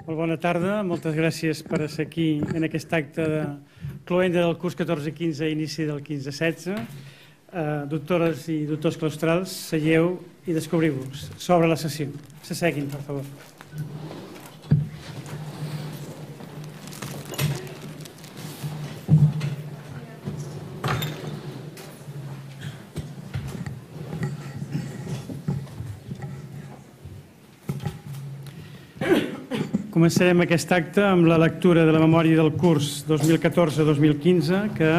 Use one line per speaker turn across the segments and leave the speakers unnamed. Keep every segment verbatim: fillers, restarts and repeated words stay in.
Molt bona tarda, moltes gràcies per ser aquí en aquest acte de cloenda del curs catorze quinze i inici del quinze setze. Eh, doctores i doctors claustrals, seieu i descobriu-vos. S'obre la sessió. S'asseguin, per favor. Començarem aquest acte amb la lectura de la memòria del curs dos mil catorze dos mil quinze que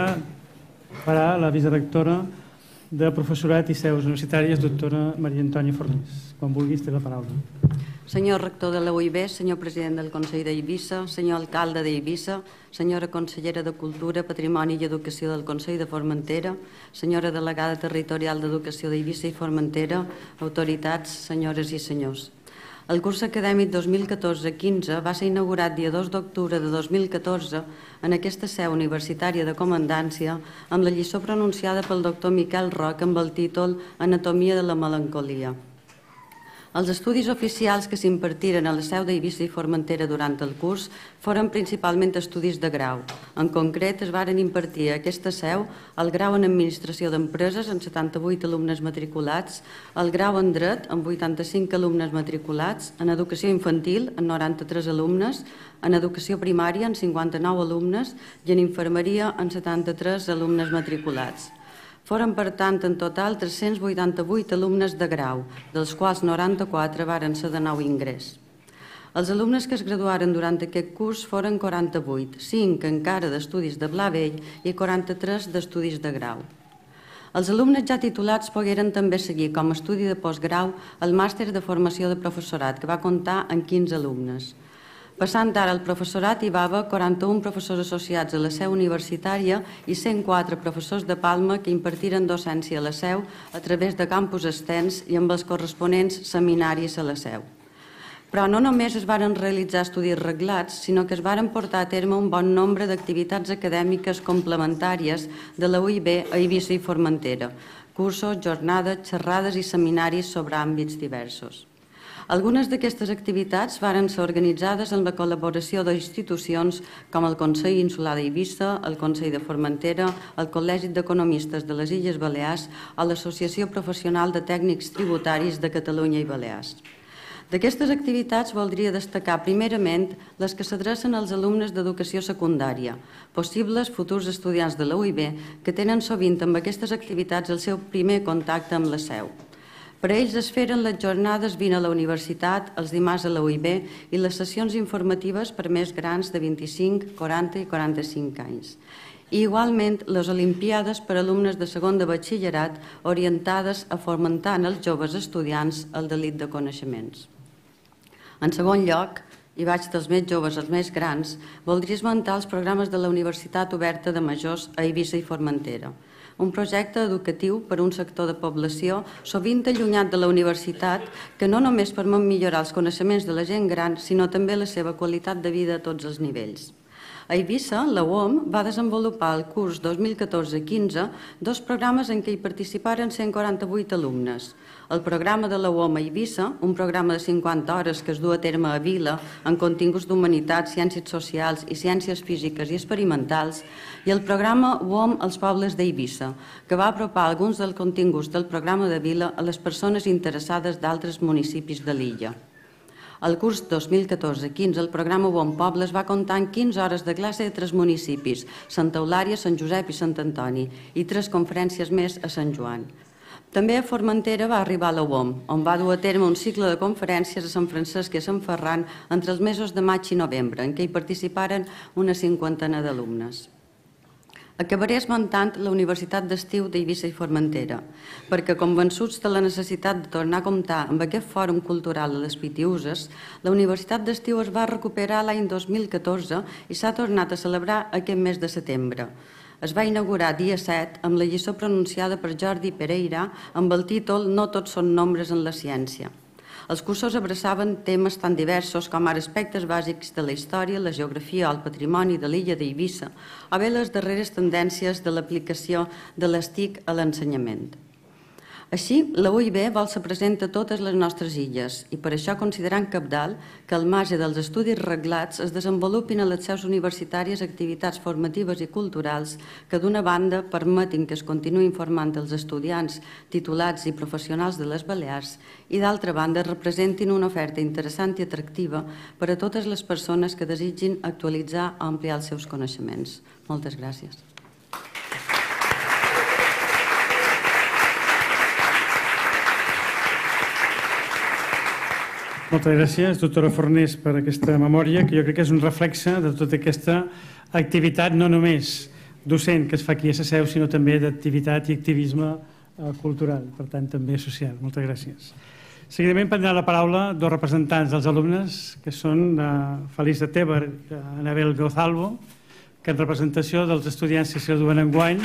farà la vicerectora de Professorat i Seus Universitàries, doctora Maria Antònia Fornés. Quan vulguis, té la paraula.
Senyor rector de la U I B, senyor president del Consell d'Eivissa, senyor alcalde d'Eivissa, senyora consellera de Cultura, Patrimoni i Educació del Consell de Formentera, senyora delegada territorial d'Educació d'Eivissa i Formentera, autoritats, senyores i senyors. El curs acadèmic dos mil catorze quinze va ser inaugurat dia dos d'octubre de dos mil catorze en aquesta seu universitària de comandància amb la lliçó pronunciada pel doctor Miquel Roc amb el títol Anatomia de la melancolia. Els estudis oficials que s'impartiren a la seu d'Eivissa i Formentera durant el curs foren principalment estudis de grau. En concret, es varen impartir a aquesta seu el grau en Administració d'Empreses amb setanta-vuit alumnes matriculats, el grau en Dret amb vuitanta-cinc alumnes matriculats, en Educació Infantil amb noranta-tres alumnes, en Educació Primària amb cinquanta-nou alumnes i en Infermeria amb setanta-tres alumnes matriculats. Foren, per tant, en total tres-cents vuitanta-vuit alumnes de grau, dels quals noranta-quatre varen ser de nou ingrés. Els alumnes que es graduaren durant aquest curs foren quaranta-vuit, cinc encara d'estudis de Pla Vell i quaranta-tres d'estudis de grau. Els alumnes ja titulats pogueren també seguir com a estudi de postgrau el màster de formació de professorat, que va comptar amb quinze alumnes. Passant ara al professorat, hi va haver quaranta-un professors associats a la seu universitària i cent quatre professors de Palma que impartiren docència a la seu a través de campus extens i amb els corresponents seminaris a la seu. Però no només es varen realitzar estudis reglats, sinó que es varen portar a terme un bon nombre d'activitats acadèmiques complementàries de la U I B a Eivissa i Formentera, cursos, jornades, xerrades i seminaris sobre àmbits diversos. Algunes d'aquestes activitats varen ser organitzades amb la col·laboració d'institucions com el Consell Insular d'Eivissa, el Consell de Formentera, el Col·legi d'Economistes de les Illes Balears o l'Associació Professional de Tècnics Tributaris de Catalunya i Balears. D'aquestes activitats voldria destacar primerament les que s'adrecen als alumnes d'educació secundària, possibles futurs estudiants de la U I B que tenen sovint amb aquestes activitats el seu primer contacte amb la seu. Per a ells es feren les jornades Vine a la Universitat, els dimarts a la U I B i les sessions informatives per més grans de vint-i-cinc, quaranta i quaranta-cinc anys. I igualment les Olimpiades per a alumnes de segon de batxillerat orientades a fomentar en els joves estudiants el delit de coneixements. En segon lloc, i vaig dels més joves als més grans, voldria esmentar els programes de la Universitat Oberta de Majors a Eivissa i Formentera, un projecte educatiu per a un sector de població sovint allunyat de la universitat que no només permet millorar els coneixements de la gent gran, sinó també la seva qualitat de vida a tots els nivells. A Eivissa, la U O M va desenvolupar el curs dos mil catorze quinze dos programes en què hi participaren cent quaranta-vuit alumnes. El programa de la U O M a Eivissa, un programa de cinquanta hores que es du a terme a Vila en continguts d'humanitats, ciències socials i ciències físiques i experimentals, i el programa U O M als pobles d'Eivissa, que va apropar alguns dels continguts del programa de Vila a les persones interessades d'altres municipis de l'illa. Al curs dos mil catorze quinze, el programa U O M Pobles va comptar amb quinze hores de classe de tres municipis, Santa Eulària, Sant Josep i Sant Antoni, i tres conferències més a Sant Joan. També a Formentera va arribar la U O M, on va dur a terme un cicle de conferències a Sant Francesc i a Sant Ferran entre els mesos de maig i novembre, en què hi participaren una cinquantena d'alumnes. Acabaré esmentant la Universitat d'Estiu d'Eivissa i Formentera, perquè convençuts de la necessitat de tornar a comptar amb aquest fòrum cultural a les Pitiüses, la Universitat d'Estiu es va recuperar l'any dos mil catorze i s'ha tornat a celebrar aquest mes de setembre. Es va inaugurar dia set amb la lliçó pronunciada per Jordi Pereira amb el títol No tots són nombres en la ciència. Els cursos abraçaven temes tan diversos com ara aspectes bàsics de la història, la geografia o el patrimoni de l'illa d'Eivissa, o bé les darreres tendències de l'aplicació de les TIC a l'ensenyament. Així, la U I B vol ser present a totes les nostres illes i per això considerem cabdal que al marge dels estudis reglats es desenvolupin a les seus universitàries activitats formatives i culturals que d'una banda permetin que es continuï informant els estudiants, titulats i professionals de les Balears i d'altra banda representin una oferta interessant i atractiva per a totes les persones que desitgin actualitzar o ampliar els seus coneixements. Moltes gràcies.
Moltes gràcies, doctora Fornés, per aquesta memòria, que jo crec que és un reflexe de tota aquesta activitat, no només docent que es fa aquí a la seu, sinó també d'activitat i activisme cultural, per tant també social. Moltes gràcies. Seguidament prendrà la paraula dos representants dels alumnes, que són Feliç de Teber i Anabel Gozalvo, que en representació dels estudiants que es graduen enguany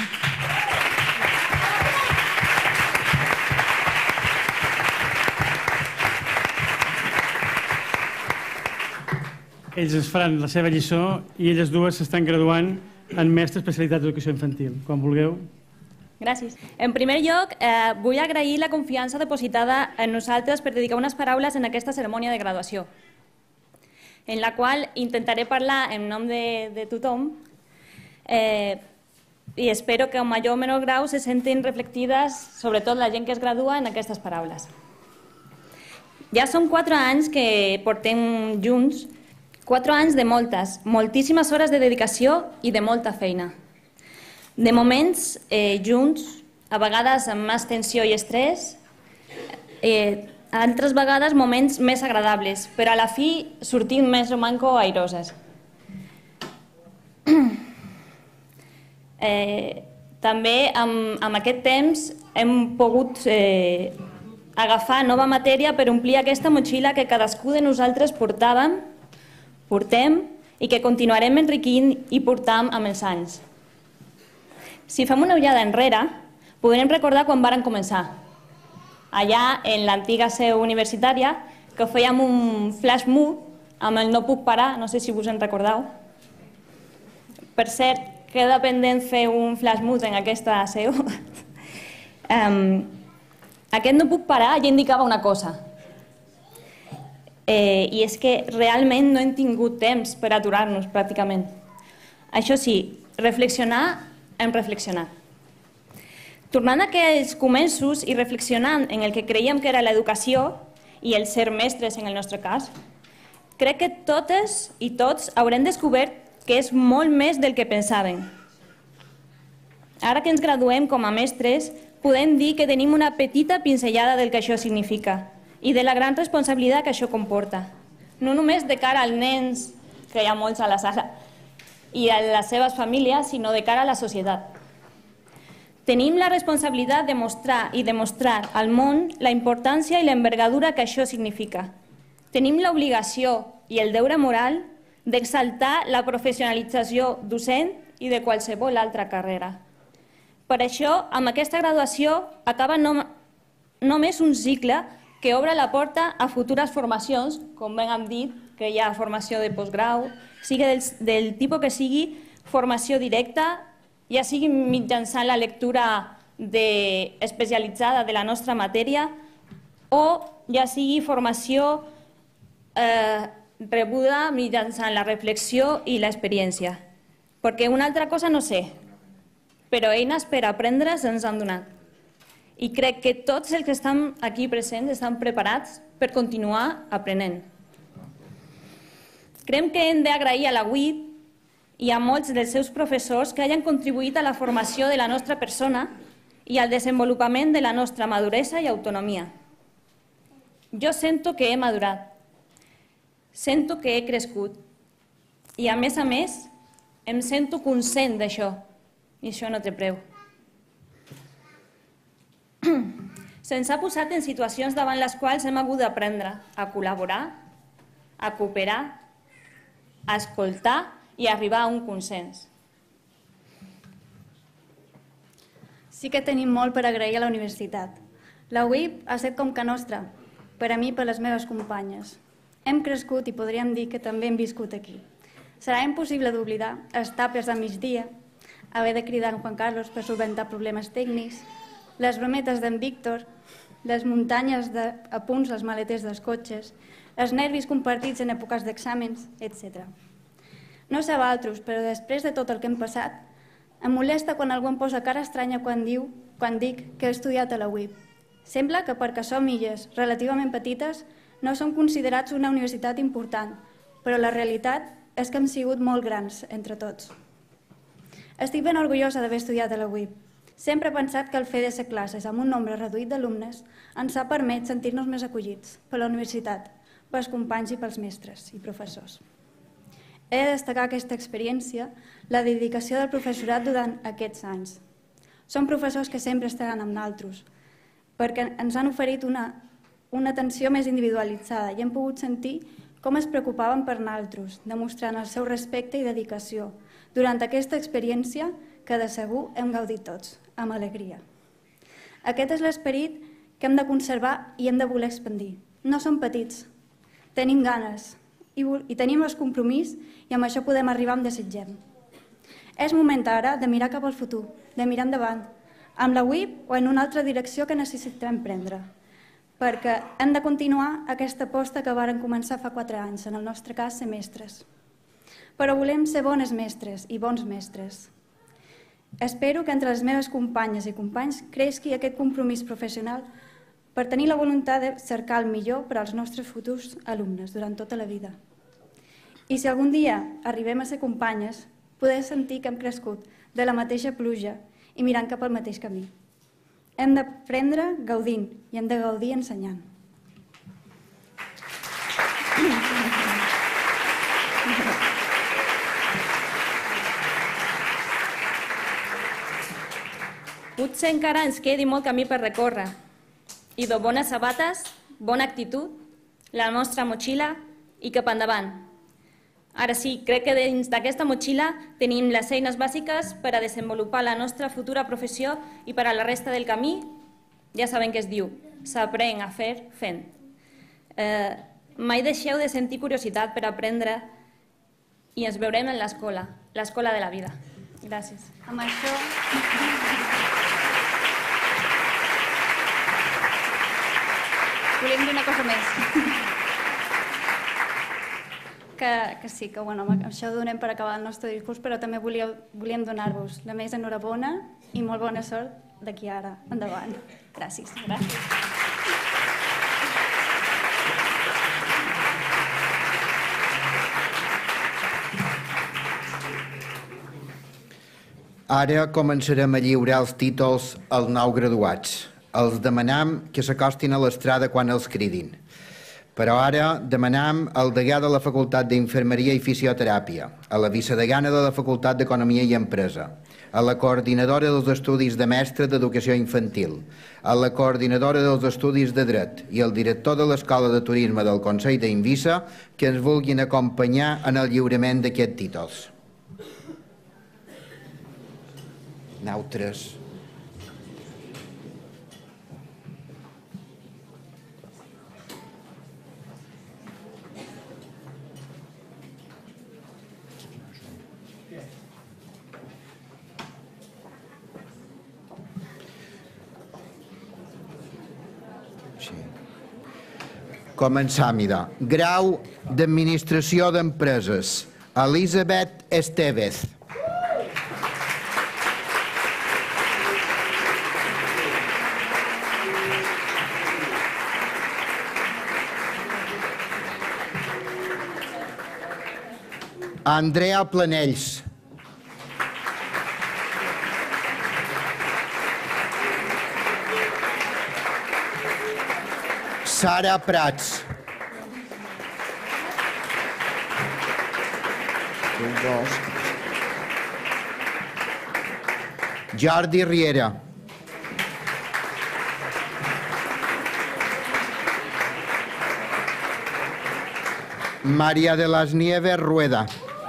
ells ens faran la seva lliçó i elles dues s'estan graduant en mestre especialitat d'educació infantil. Quan vulgueu.
Gràcies. En primer lloc, eh, vull agrair la confiança depositada en nosaltres per dedicar unes paraules en aquesta cerimònia de graduació, en la qual intentaré parlar en nom de, de tothom eh, i espero que en major o menor grau se sentin reflectides, sobretot la gent que es gradua, en aquestes paraules. Ja són quatre anys que portem junts, quatre anys de moltes, moltíssimes hores de dedicació i de molta feina. De moments eh, junts, a vegades amb més tensió i estrès, eh, altres vegades moments més agradables, però a la fi sortint més o manco airoses. Eh, també amb, amb aquest temps hem pogut eh, agafar nova matèria per omplir aquesta motxilla que cadascú de nosaltres portàvem, portem i que continuarem enriquint i portam amb els anys. Si fem una ullada enrere, podrem recordar quan varen començar. Allà, en l'antiga seu universitària, que fèiem un flash mob amb el No puc parar, no sé si us en recordeu. Per cert, queda pendent fer un flash mob en aquesta seu. um, aquest No puc parar ja indicava una cosa. Eh, I és que realment no hem tingut temps per aturar-nos, pràcticament. Això sí, reflexionar, hem reflexionat. Tornant a aquells començos i reflexionant en el que creiem que era l'educació i el ser mestres en el nostre cas, crec que totes i tots haurem descobert que és molt més del que pensàvem. Ara que ens graduem com a mestres, podem dir que tenim una petita pinzellada del que això significa i de la gran responsabilitat que això comporta. No només de cara als nens, que hi ha molts a la sala, i a les seves famílies, sinó de cara a la societat. Tenim la responsabilitat de mostrar i demostrar al món la importància i l'envergadura que això significa. Tenim l'obligació i el deure moral d'exaltar la professionalització docent i de qualsevol altra carrera. Per això, amb aquesta graduació, acaba no, només un cicle que obre la porta a futures formacions, com ben hem dit, que hi ha formació de postgrau, sigui del, del tipus que sigui, formació directa, ja sigui mitjançant la lectura de, especialitzada de la nostra matèria o ja sigui formació eh, rebuda mitjançant la reflexió i l'experiència. Perquè una altra cosa no sé, però eines per aprendre se'ns han donat. I crec que tots els que estan aquí presents estan preparats per continuar aprenent. Creiem que hem d'agrair a la U I B i a molts dels seus professors que hagin contribuït a la formació de la nostra persona i al desenvolupament de la nostra maduresa i autonomia. Jo sento que he madurat, sento que he crescut i, a més a més, em sento conscient d'això i això no té preu. Se'ns ha posat en situacions davant les quals hem hagut d'aprendre a col·laborar, a cooperar, a escoltar i a arribar a un consens.
Sí que tenim molt per agrair a la universitat. La U I B ha estat com que nostra, per a mi i per les meves companyes. Hem crescut i podríem dir que també hem viscut aquí. Serà impossible d'oblidar els tapes de migdia, haver de cridar en Juan Carlos per solventar problemes tècnics, les brometes d'en Víctor, les muntanyes d'apunts als maleters dels cotxes, els nervis compartits en èpoques d'exàmens, etcètera. No sé vosaltres, però després de tot el que hem passat, em molesta quan algú em posa cara estranya quan diu, quan dic que he estudiat a la U I P. Sembla que perquè som illes relativament petites no som considerats una universitat important, però la realitat és que hem sigut molt grans entre tots. Estic ben orgullosa d'haver estudiat a la U I P. Sempre he pensat que el fet de ser classes amb un nombre reduït d'alumnes ens ha permès sentir-nos més acollits per la universitat, pels companys i pels mestres i professors. He de destacar aquesta experiència, la dedicació del professorat durant aquests anys. Són professors que sempre estaran amb nosaltres, perquè ens han oferit una, una atenció més individualitzada i hem pogut sentir com es preocupaven per nosaltres, demostrant el seu respecte i dedicació durant aquesta experiència que de segur hem gaudit tots, amb alegria. Aquest és l'esperit que hem de conservar i hem de voler expandir. No som petits, tenim ganes i, i tenim el compromís i amb això podem arribar on desitgem. És moment ara de mirar cap al futur, de mirar endavant, amb la U I P o en una altra direcció que necessitem prendre, perquè hem de continuar aquesta aposta que varen començar fa quatre anys, en el nostre cas ser mestres. Però volem ser bones mestres i bons mestres. Espero que entre les meves companyes i companys creixi aquest compromís professional per tenir la voluntat de cercar el millor per als nostres futurs alumnes durant tota la vida. I si algun dia arribem a ser companyes, poder sentir que hem crescut de la mateixa pluja i mirant cap al mateix camí. Hem d'aprendre gaudint i hem de gaudir ensenyant.
Potser encara ens quedi molt camí per recórrer. I de bones sabates, bona actitud, la nostra motxilla i cap endavant. Ara sí, crec que dins d'aquesta motxilla tenim les eines bàsiques per a desenvolupar la nostra futura professió i per a la resta del camí, ja saben què es diu, s'aprèn a fer fent. Eh, mai deixeu de sentir curiositat per aprendre i ens veurem en l'escola, l'escola de la vida. Gràcies.
Amb això... Volem dir una cosa més. Que, que sí, que bueno, això ho donem per acabar el nostre discurs, però també volíeu, volíem donar-vos la més enhorabona i molt bona sort d'aquí ara endavant. Gràcies. Gràcies.
Ara començarem a lliurar els títols als nous graduats. Els demanam que s'acostin a l'estrada quan els cridin. Però ara demanam al degà de la Facultat d'Infermeria i Fisioteràpia, a la vicedegana de la Facultat d'Economia i Empresa, a la coordinadora dels estudis de mestre d'Educació Infantil, a la coordinadora dels estudis de Dret i al director de l'Escola de Turisme del Consell d'Eivissa que ens vulguin acompanyar en el lliurament d'aquests títols. Nosaltres... Començam, idò. Grau d'Administració d'Empreses. Elisabet Estevez. Andrea Planells. Sara Prats. Jordi Riera. María de las Nieves Rueda.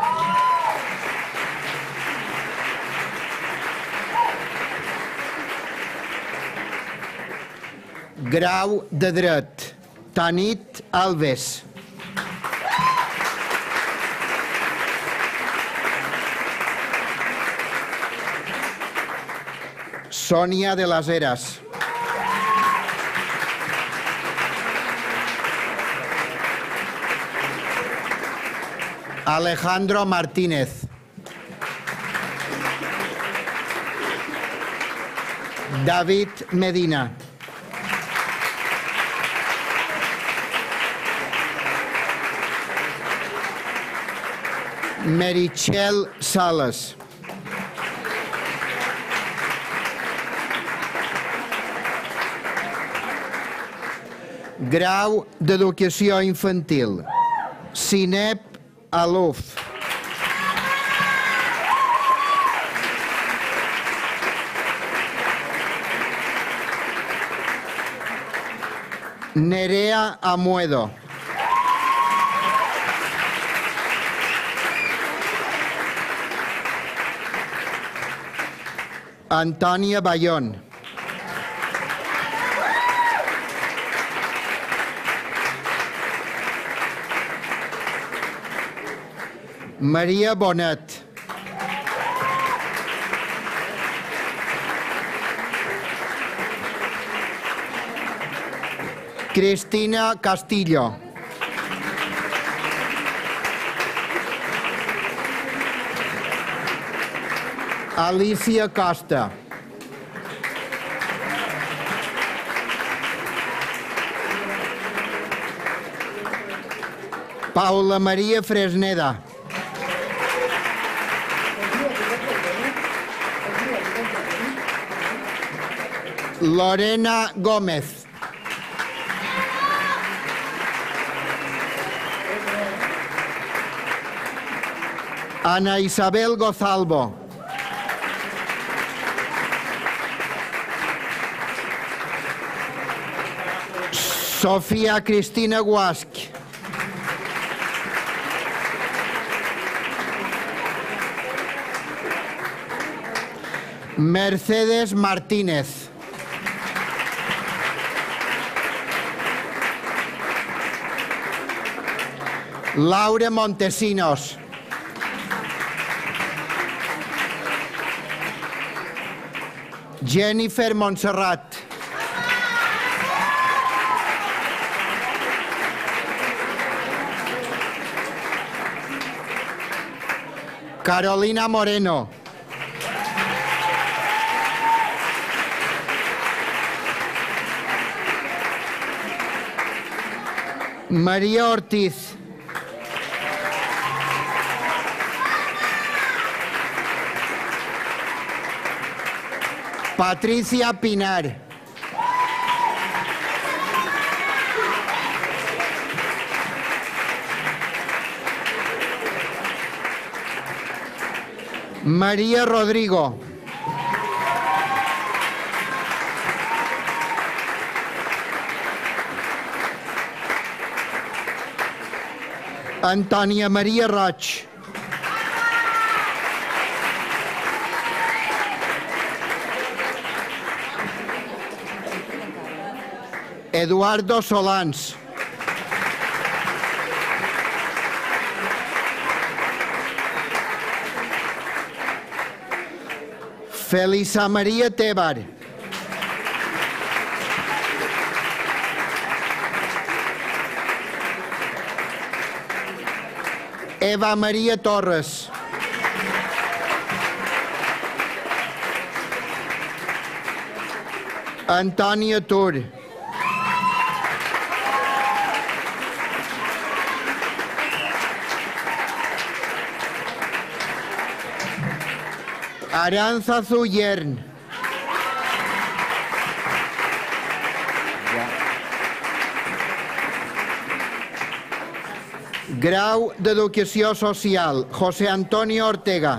Grau de Dret. Tanit Alves. Sònia de las Heras. Alejandro Martínez. David Medina. Meritxell Sales. Grau d'Educació Infantil. Sinep Aluf. Nerea Amuedo. Antònia Bayón. Maria Bonet. Cristina Castillo. Alicia Costa. Paula Maria Fresneda. Lorena Gómez. Ana Isabel Gozalvo. Sofia Cristina Guasch. Mercedes Martínez. Laura Montesinos. Jennifer Montserrat. Carolina Moreno. María Ortiz. Patricia Pinar. María Rodrigo. Antònia Maria Roig. Eduardo Solans. Felisa Maria Tebar. Eva Maria Torres. Antònia Tur. Arantzazu Yern. Grau d'Educació Social, José Antonio Ortega.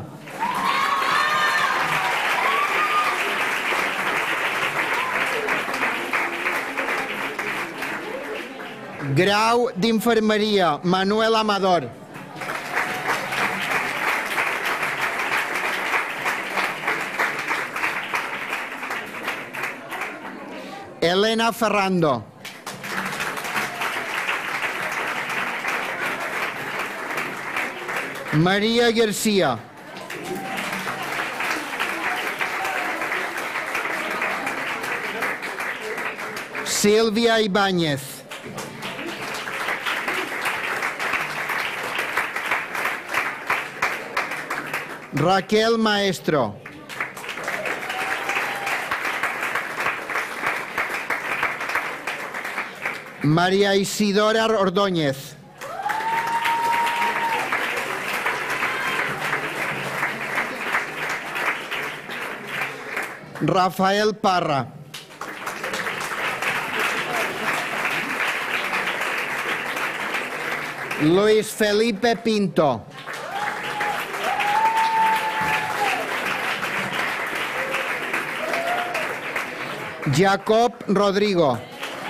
Grau d'Infermeria, Manuel Amador. Elena Ferrando. María García. Sílvia Ibáñez. Raquel Maestro. María Isidora Ordóñez. Rafael Parra. Luis Felipe Pinto. Jacob Rodrigo.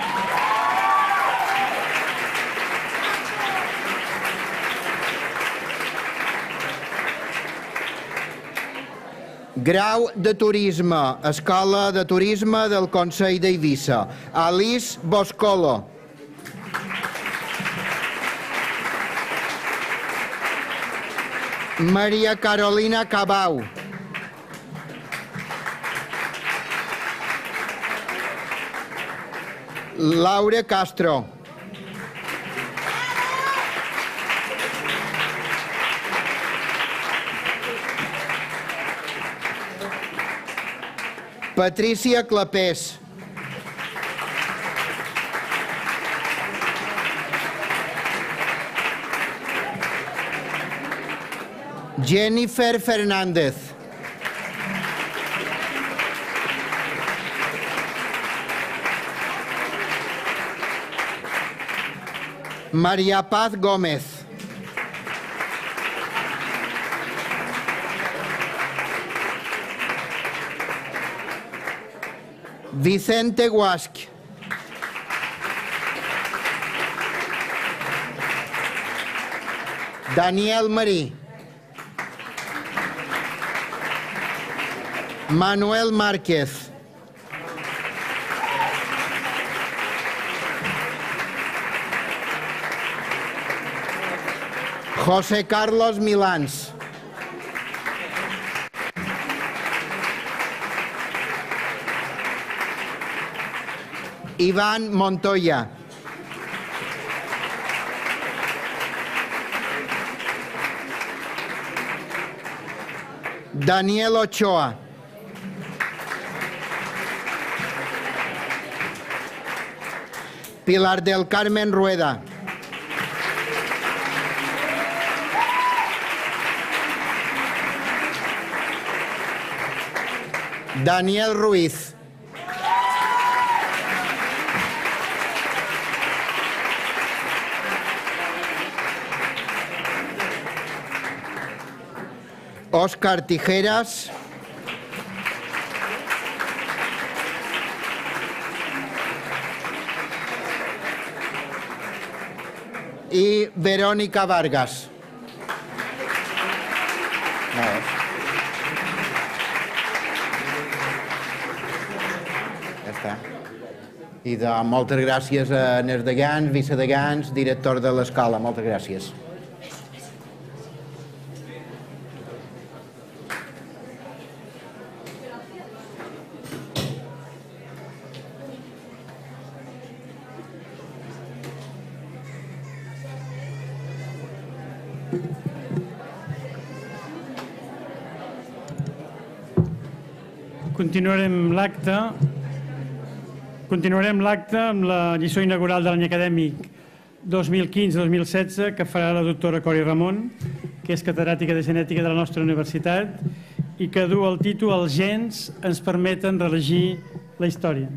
Grau de Turisme, Escola de Turisme del Consell d'Eivissa. Alice Boscolo. Maria Carolina Cabau. Laura Castro. Patricia Clapés. Jennifer Fernández. María Paz Gómez. Vicente Guasc. Daniel Marí. Manuel Márquez. José Carlos Milans. Iván Montoya. Daniel Ochoa. Pilar del Carmen Rueda. Daniel Ruiz. Óscar Tijeras. Y Verónica Vargas. Ja està. I de moltes gràcies a Ernest Degans, vicedegans, director de l'escola. Moltes gràcies.
Continuarem l'acte. Continuarem l'acte amb la lliçó inaugural de l'any acadèmic dos mil quinze dos mil setze que farà la doctora Cori Ramon, que és catedràtica de genètica de la nostra universitat i que du el títol Els gens ens permeten relegir la història.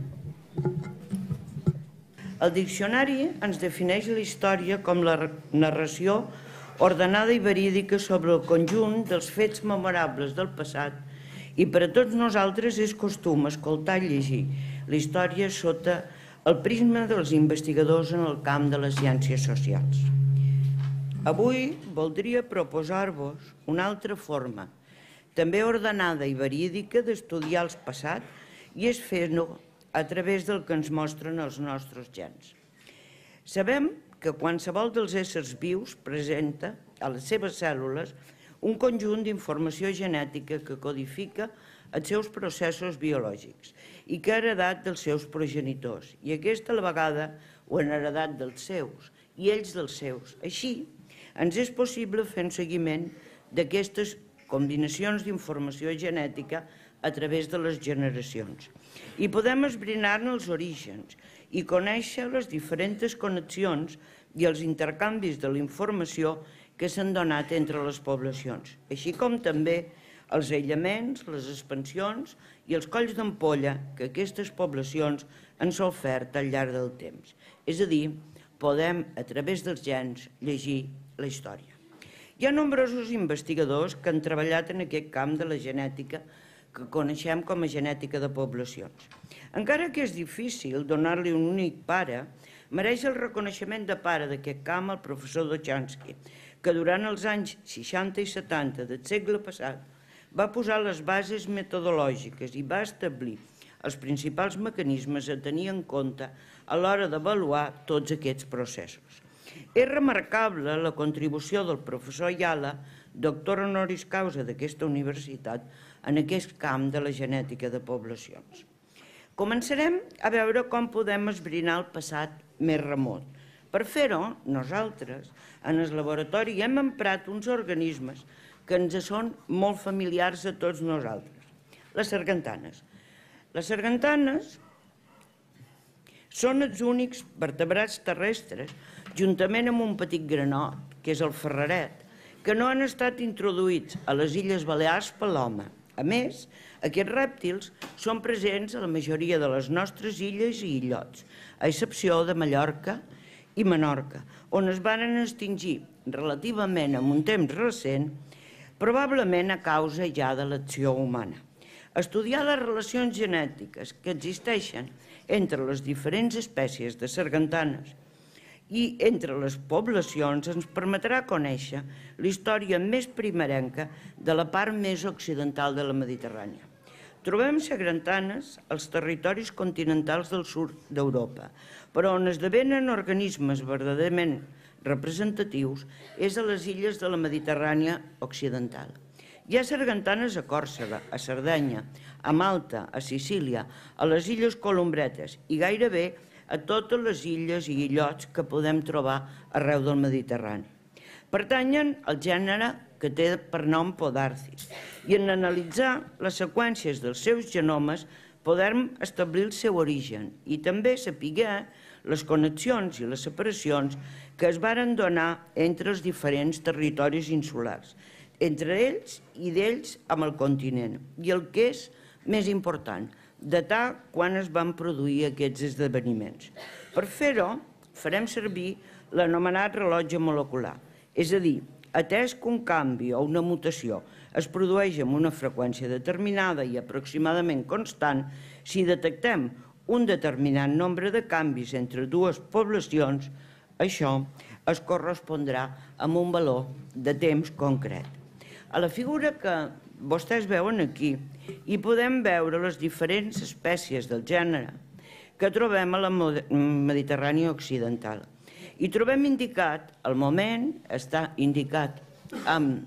El diccionari ens defineix la història com la narració ordenada i verídica sobre el conjunt dels fets memorables del passat i per a tots nosaltres és costum escoltar i llegir la història sota el prisma dels investigadors en el camp de les ciències socials. Avui voldria proposar-vos una altra forma, també ordenada i verídica, d'estudiar el passat i és fer-ho a través del que ens mostren els nostres gens. Sabem que qualsevol dels éssers vius presenta a les seves cèl·lules un conjunt d'informació genètica que codifica els seus processos biològics i que ha heredat dels seus progenitors, i aquesta a la vegada ho han heredat dels seus, i ells dels seus. Així, ens és possible fer un seguiment d'aquestes combinacions d'informació genètica a través de les generacions. I podem esbrinar-ne els orígens i conèixer les diferents connexions i els intercanvis de la informació que s'han donat entre les poblacions, així com també els aïllaments, les expansions i els colls d'ampolla que aquestes poblacions han sofert al llarg del temps. És a dir, podem, a través dels gens, llegir la història. Hi ha nombrosos investigadors que han treballat en aquest camp de la genètica que coneixem com a genètica de poblacions. Encara que és difícil donar-li un únic pare, mereix el reconeixement de pare d'aquest camp el professor Dochanski, que durant els anys seixanta i setanta del segle passat va posar les bases metodològiques i va establir els principals mecanismes a tenir en compte a l'hora d'avaluar tots aquests processos. És remarcable la contribució del professor Ayala, doctor honoris causa d'aquesta universitat, en aquest camp de la genètica de poblacions. Començarem a veure com podem esbrinar el passat més remot. Per fer-ho, nosaltres, en el laboratori, hem emprat uns organismes que ens són molt familiars a tots nosaltres, les sargantanes. Les sargantanes són els únics vertebrats terrestres, juntament amb un petit granot, que és el ferraret, que no han estat introduïts a les Illes Balears per l'home. A més, aquests rèptils són presents a la majoria de les nostres illes i illots, a excepció de Mallorca i Menorca, on es van extingir relativament en un temps recent, probablement a causa ja de l'acció humana. Estudiar les relacions genètiques que existeixen entre les diferents espècies de sargantanes i entre les poblacions ens permetrà conèixer la història més primerenca de la part més occidental de la Mediterrània. Trobem sargantanes als territoris continentals del sud d'Europa, però on esdevenen organismes verdaderament representatius és a les illes de la Mediterrània occidental. Hi ha sargantanes a Còrsega, a Sardenya, a Malta, a Sicília, a les illes Columbretes i gairebé a totes les illes i illots que podem trobar arreu del Mediterrani. Pertanyen al gènere que té per nom Podarcis i en analitzar les seqüències dels seus genomes podem establir el seu origen i també saber les connexions i les separacions que es varen donar entre els diferents territoris insulars, entre ells i d'ells amb el continent. I el que és més important, datar quan es van produir aquests esdeveniments. Per fer-ho, farem servir l'anomenat rellotge molecular, és a dir, atès que un canvi o una mutació es produeix amb una freqüència determinada i aproximadament constant, si detectem un determinat nombre de canvis entre dues poblacions, això es correspondrà amb un valor de temps concret. A la figura que vostès veuen aquí hi podem veure les diferents espècies del gènere que trobem a la Mediterrània occidental. I trobem indicat, al moment està indicat amb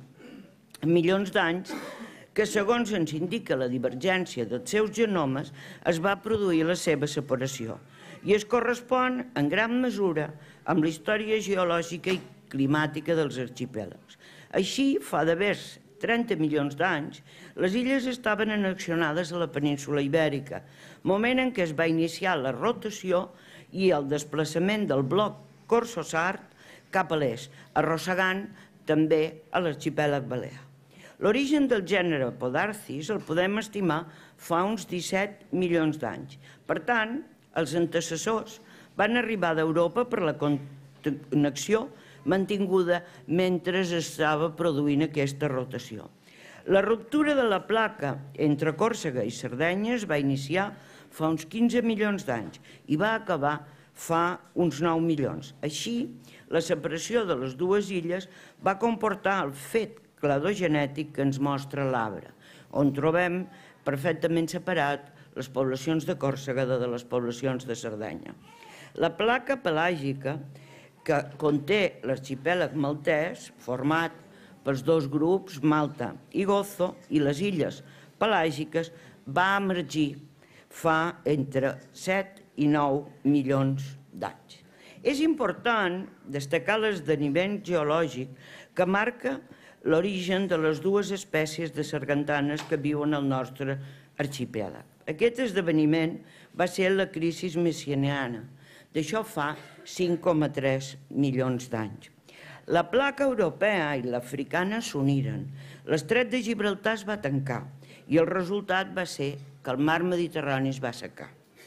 milions d'anys, que segons ens indica la divergència dels seus genomes es va produir la seva separació i es correspon en gran mesura amb la història geològica i climàtica dels arxipèlags. Així, fa d'havers trenta milions d'anys, les illes estaven annexionades a la península Ibèrica, moment en què es va iniciar la rotació i el desplaçament del bloc Corso-Sard cap a l'est, arrossegant també a l'arxipèlag balear. L'origen del gènere Podarcis el podem estimar fa uns disset milions d'anys. Per tant, els antecessors van arribar d'Europa per la connexió mantinguda mentre estava produint aquesta rotació. La ruptura de la placa entre Còrsega i Sardenya es va iniciar fa uns quinze milions d'anys i va acabar fa uns nou milions. Així, la separació de les dues illes va comportar el fet cladogenètic que ens mostra l'arbre, on trobem perfectament separat les poblacions de Còrsega de les poblacions de Sardenya. La placa pelàgica que conté l'arxipèlag maltès, format pels dos grups, Malta i Gozo, i les illes pelàgiques, va emergir fa entre set i nou milions d'anys. És important destacar l'esdeveniment geològic que marca l'origen de les dues espècies de sargantanes que viuen al nostre arxipèlag. Aquest esdeveniment va ser la crisi messianiana. D'això fa cinc coma tres milions d'anys. La placa europea i l'africana s'uniren. L'estret de Gibraltar es va tancar i el resultat va ser que el mar Mediterrani es va assecar.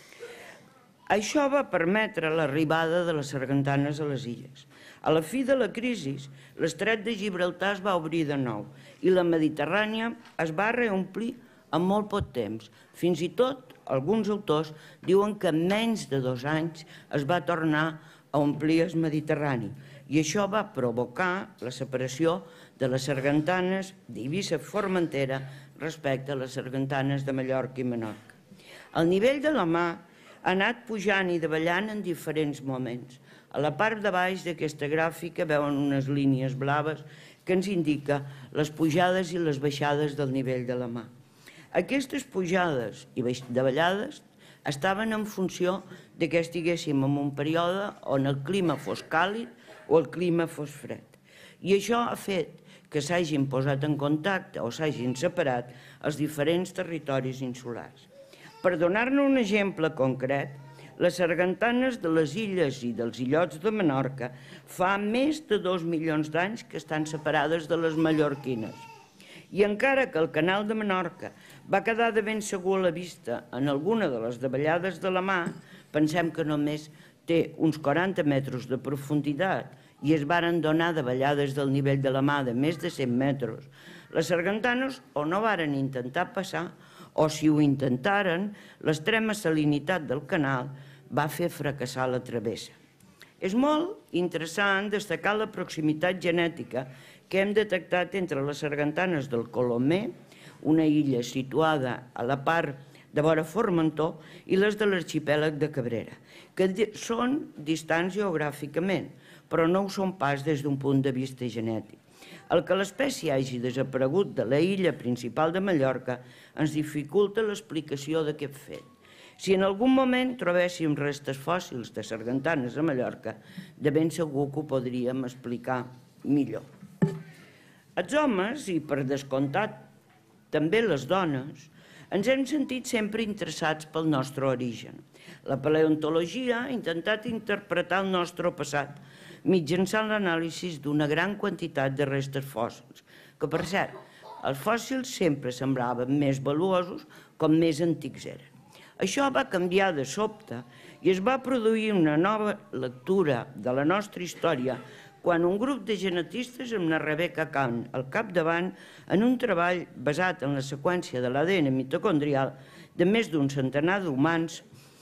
Això va permetre l'arribada de les sargantanes a les illes. A la fi de la crisi, l'estret de Gibraltar es va obrir de nou i la Mediterrània es va reomplir en molt poc temps. Fins i tot, alguns autors diuen que en menys de dos anys es va tornar a omplir el Mediterrani i això va provocar la separació de les sargantanes d'Eivissa i Formentera respecte a les sargantanes de Mallorca i Menorca. El nivell de la mar ha anat pujant i davallant en diferents moments. A la part de baix d'aquesta gràfica veuen unes línies blaves que ens indica les pujades i les baixades del nivell de la mar. Aquestes pujades i davallades estaven en funció de que estiguéssim en un període on el clima fos càlid o el clima fos fred. I això ha fet que s'hagin posat en contacte o s'hagin separat els diferents territoris insulars. Per donar-ne un exemple concret, les sargantanes de les illes i dels illots de Menorca fa més de dos milions d'anys que estan separades de les mallorquines. I encara que el canal de Menorca va quedar de ben segur a la vista en alguna de les davallades de la mar, pensem que només té uns quaranta metres de profunditat i es varen donar davallades del nivell de la mar de més de cent metres. Les sargantanes o no varen intentar passar o si ho intentaren, l'extrema salinitat del canal va fer fracassar la travessa. És molt interessant destacar la proximitat genètica que hem detectat entre les sargantanes del Colomer, una illa situada a la part de vora Formentor, i les de l'arxipèlag de Cabrera, que són distants geogràficament, però no ho són pas des d'un punt de vista genètic. El que l'espècie hagi desaparegut de la illa principal de Mallorca ens dificulta l'explicació d'aquest fet. Si en algun moment trobéssim restes fòssils de sargantanes a Mallorca, de ben segur que ho podríem explicar millor. Els homes, i per descomptat també les dones, ens hem sentit sempre interessats pel nostre origen. La paleontologia ha intentat interpretar el nostre passat mitjançant l'anàlisi d'una gran quantitat de restes fòssils, que per cert, els fòssils sempre semblaven més valuosos com més antics eren. Això va canviar de sobte i es va produir una nova lectura de la nostra història quan un grup de genetistes amb la Rebecca Kahn al capdavant en un treball basat en la seqüència de l'A D N mitocondrial de més d'un centenar d'humans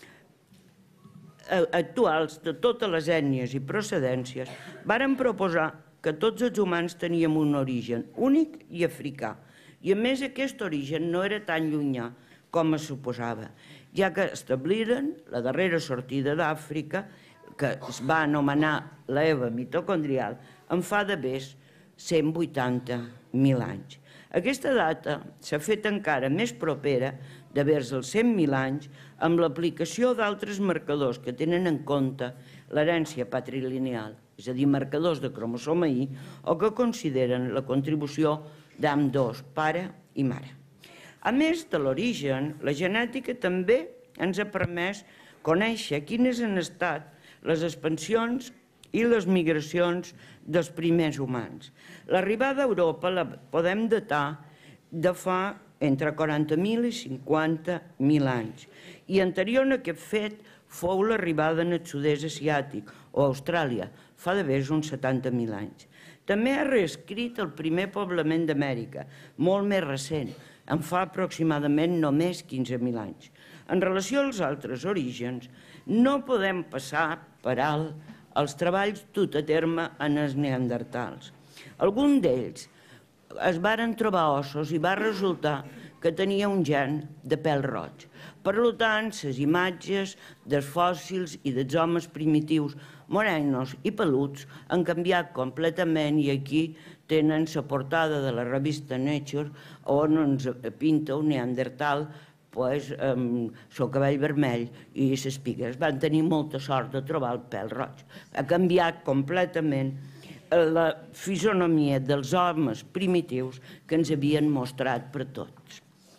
actuals de totes les ètnies i procedències varen proposar que tots els humans teníem un origen únic i africà i a més aquest origen no era tan llunyà com es suposava, ja que establiren la darrera sortida d'Àfrica, que es va anomenar l'Eva mitocondrial, en fa de més cent vuitanta mil anys. Aquesta data s'ha fet encara més propera de vers els cent mil anys amb l'aplicació d'altres marcadors que tenen en compte l'herència patrilineal, és a dir, marcadors de cromosoma I, o que consideren la contribució d'ambdós, pare i mare. A més de l'origen, la genètica també ens ha permès conèixer quines han estat les expansions i les migracions dels primers humans. L'arribada a Europa la podem datar de fa entre quaranta mil i cinquanta mil anys i anterior a aquest fet fou l'arribada en el sud-est asiàtic o Austràlia, fa de més uns setanta mil anys. També ha reescrit el primer poblament d'Amèrica, molt més recent, en fa aproximadament només quinze mil anys. En relació als altres orígens, no podem passar per alt els treballs dut a terme en els neandertals. Alguns d'ells es varen trobar ossos i va resultar que tenia un gen de pèl roig. Per tant, les imatges dels fòssils i dels homes primitius morenos i peluts han canviat completament i aquí tenen la portada de la revista Nature on ens pinta un neandertal el cabell vermell i les espigues. Van tenir molta sort de trobar el pèl roig. Ha canviat completament la fisonomia dels homes primitius que ens havien mostrat per tots.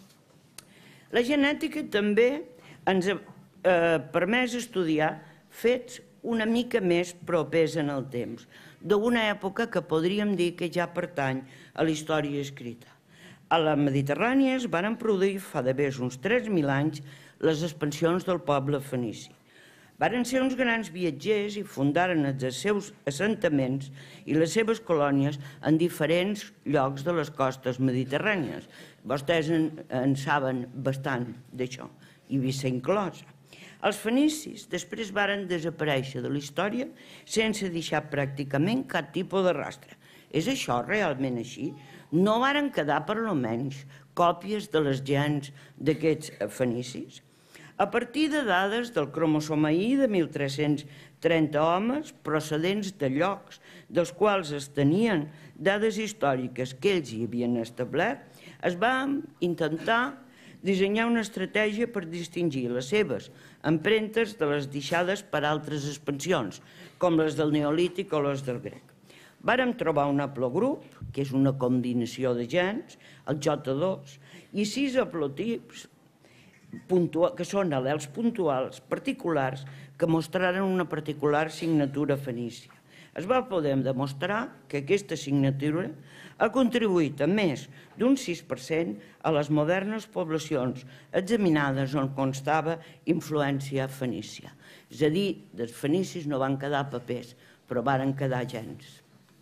La genètica també ens ha permès estudiar fets una mica més propers en el temps, d'una època que podríem dir que ja pertany a la història escrita. A la Mediterrània es van produir fa d'haver uns tres mil anys les expansions del poble fenici. Varen ser uns grans viatgers i fundaren els seus assentaments i les seves colònies en diferents llocs de les costes mediterrànies. Vostès en saben bastant d'això, Eivissa inclosa. Els fenicis després varen desaparèixer de la història sense deixar pràcticament cap tipus de rastre. És això realment així? No varen quedar, per almenys, còpies de les gens d'aquests fenicis? A partir de dades del cromosomaí de mil tres-cents trenta homes procedents de llocs dels quals es tenien dades històriques que ells hi havien establert, es va intentar dissenyar una estratègia per distingir les seves empremtes de les deixades per altres expansions, com les del Neolític o les del grec. Vàrem trobar un haplogrup, que és una combinació de gens, el jota dos, i sis haplotips, que són al·lels puntuals particulars que mostraren una particular signatura fenícia. Es va poder demostrar que aquesta signatura ha contribuït a més d'un sis per cent a les modernes poblacions examinades on constava influència fenícia. És a dir, dels fenicis no van quedar papers, però varen quedar gens.